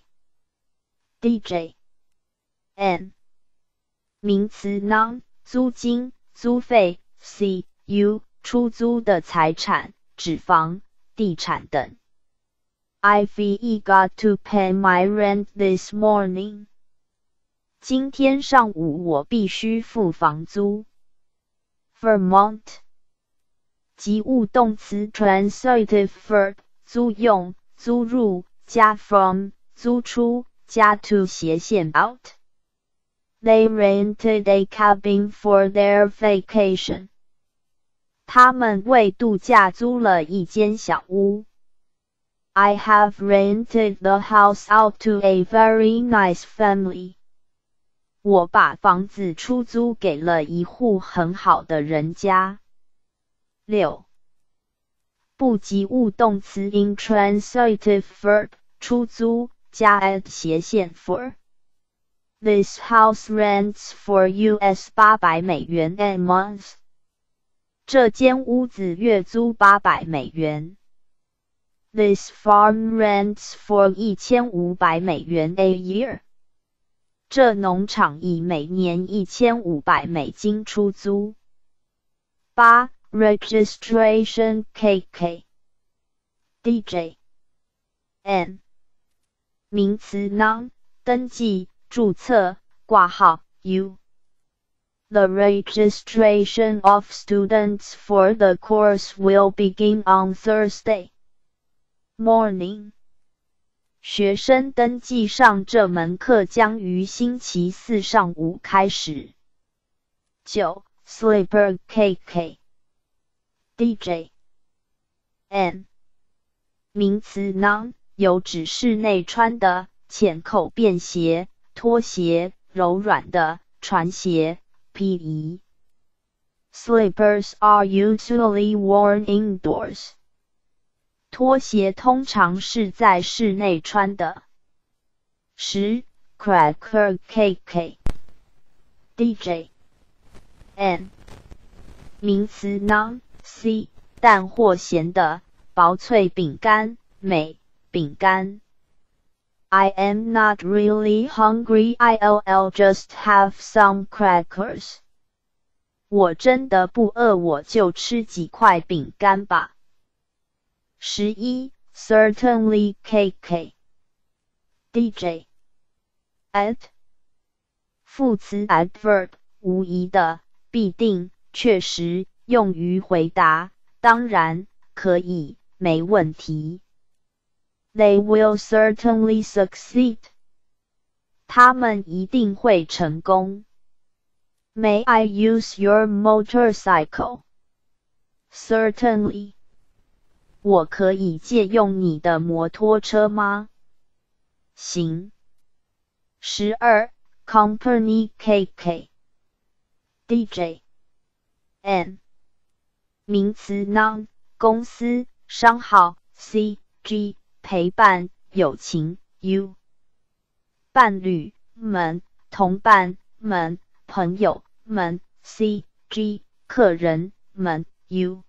D J N 名词 Noun 租金租费 C U 出租的财产指房地产等。I've got to pay my rent this morning. 今天上午我必须付房租。Vermont 及物动词 transitive verb 租用租入加 from 租出加 to 斜线 out. They rented a cabin for their vacation. 他们为度假租了一间小屋。I have rented the house out to a very nice family. 我把房子出租给了一户很好的人家。六不及物动词 intransitive verb 出租加 at 斜线 for. This house rents for U S 八百美元 a month. 这间屋子月租八百美元。This farm rents for 一千五百美元 a year. 这农场以每年一千五百美金出租。八 Registration K K D J N 名词 Noun 登记注册挂号 U The registration of students for the course will begin on Thursday morning. 学生登记上这门课将于星期四上午开始。九 Slipper K K D J N 名词 Noun 有指室内穿的浅口便鞋拖鞋柔软的船鞋皮衣。Slippers are usually worn indoors. 拖鞋通常是在室内穿的。十 Cracker K K D J N 名词 Noun C 淡或咸的薄脆饼干美饼干。I am not really hungry. I'll just have some crackers. 我真的不饿，我就吃几块饼干吧。十一 certainly K K D J at 副词 adverb 无疑的必定确实用于回答当然可以没问题 They will certainly succeed 他们一定会成功 May I use your motorcycle? Certainly 我可以借用你的摩托车吗？行。十二 Company K K D J N 名词 Noun 公司商号 C G 陪伴友情 U 伴侣们同伴们朋友们 C G 客人们 U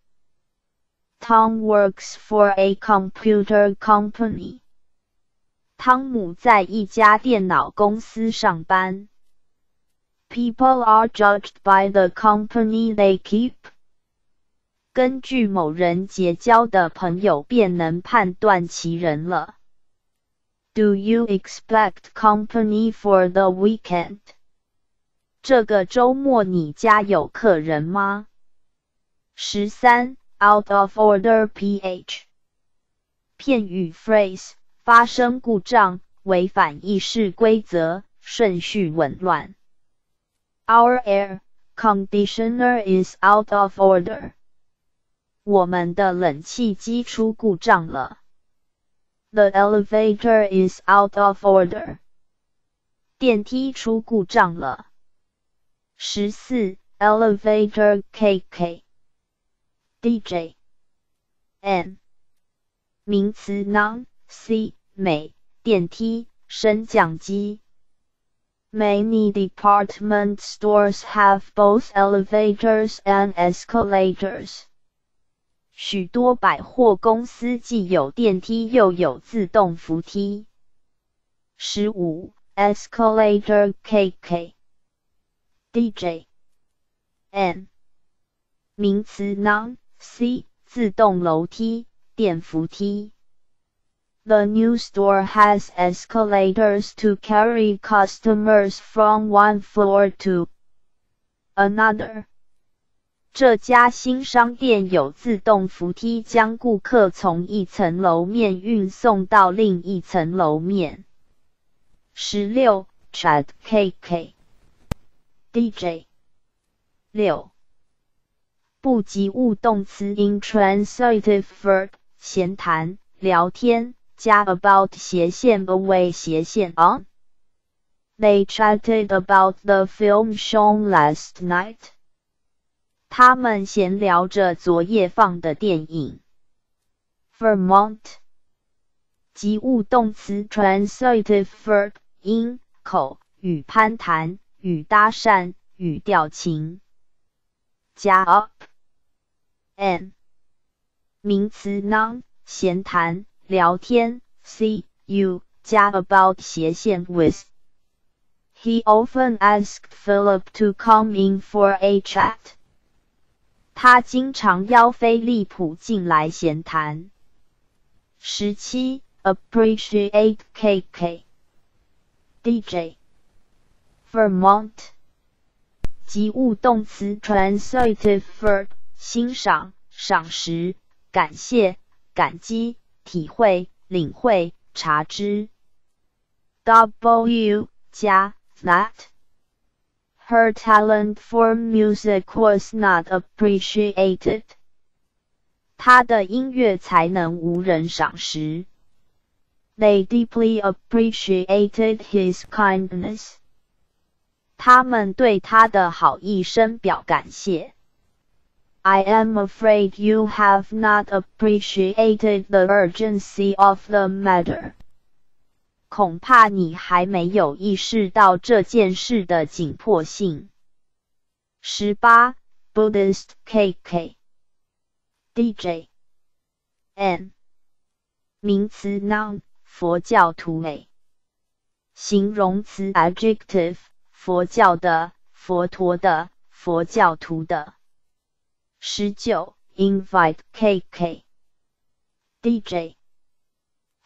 Tom works for a computer company. 汤姆在一家电脑公司上班。People are judged by the company they keep. 根据某人结交的朋友便能判断其人了。Do you expect company for the weekend? 这个周末你家有客人吗？十三Out of order ph 片语 phrase 发生故障违反议事规则顺序紊乱 Our air conditioner is out of order 我们的冷气机出故障了 The elevator is out of order 电梯出故障了十四 Elevator K K D J N 名词 Noun C 美电梯升降机 Many department stores have both elevators and escalators 许多百货公司既有电梯又有自动扶梯十五 Escalator K K D J N 名词 Noun C 自动楼梯电扶梯 The new store has escalators to carry customers from one floor to another. 这家新商店有自动扶梯将顾客从一层楼面运送到另一层楼面。十六 Chat K K D J 六不及物动词 intransitive verb 闲谈聊天加 about 斜线 away 斜线 on They chatted about the film shown last night 他们闲聊着昨夜放的电影 Vermont 及物动词 transitive verb 因口与攀谈与搭讪与调情加 up N 名词 Noun 闲谈聊天 C U 加 about 斜线 with He often asked Philip to come in for a chat 他经常邀菲利普进来闲谈十七 Appreciate K K D J Vermont 及物动词 transitive verb 欣赏赏识感谢感激体会领会察知 W 加 that Her talent for music was not appreciated 她的音乐才能无人赏识 They deeply appreciated his kindness 他们对他的好意深表感谢 I am afraid you have not appreciated the urgency of the matter. 恐怕你还没有意识到这件事的紧迫性。十八 Buddhist K K D J N 名词 Noun 佛教徒类形容词 Adjective 佛教的佛陀的佛教徒的十九 Invite K K D J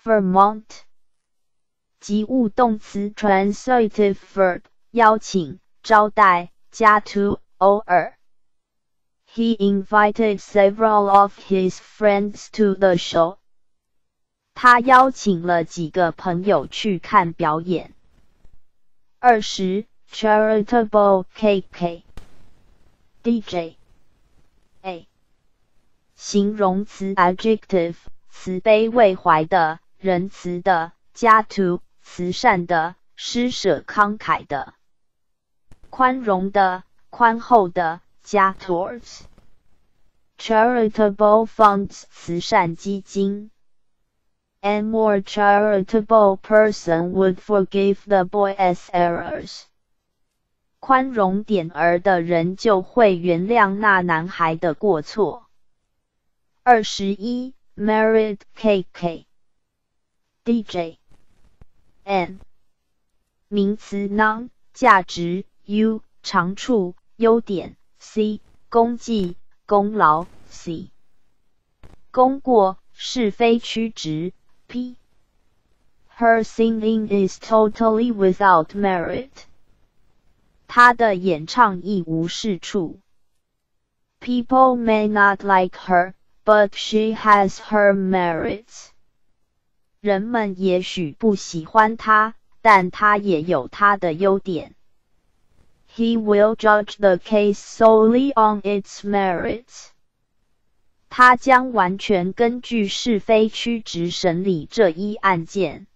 Vermont 及物动词 transitive verb 邀请、招待加 to 偶尔。He invited several of his friends to the show. 他邀请了几个朋友去看表演。二十 charitable K K D J A 形容词 adjective 慈悲为怀的、仁慈的，加 to 慈善的、施舍慷慨的。宽容的、宽厚的，加 towards。charitable funds 慈善基金。A more charitable person would forgive the boy's errors. 宽容点儿的人就会原谅那男孩的过错。二十一 Married K K D J N 名词 noun 价值 U 长处优点 C 功绩功劳 C 功过是非曲直 P Her singing is totally without merit. 她的演唱一无是处。People may not like her, but she has her merits. 人们也许不喜欢她，但她也有她的优点。He will judge the case solely on its merits. 他将完全根据是非曲直审理这一案件。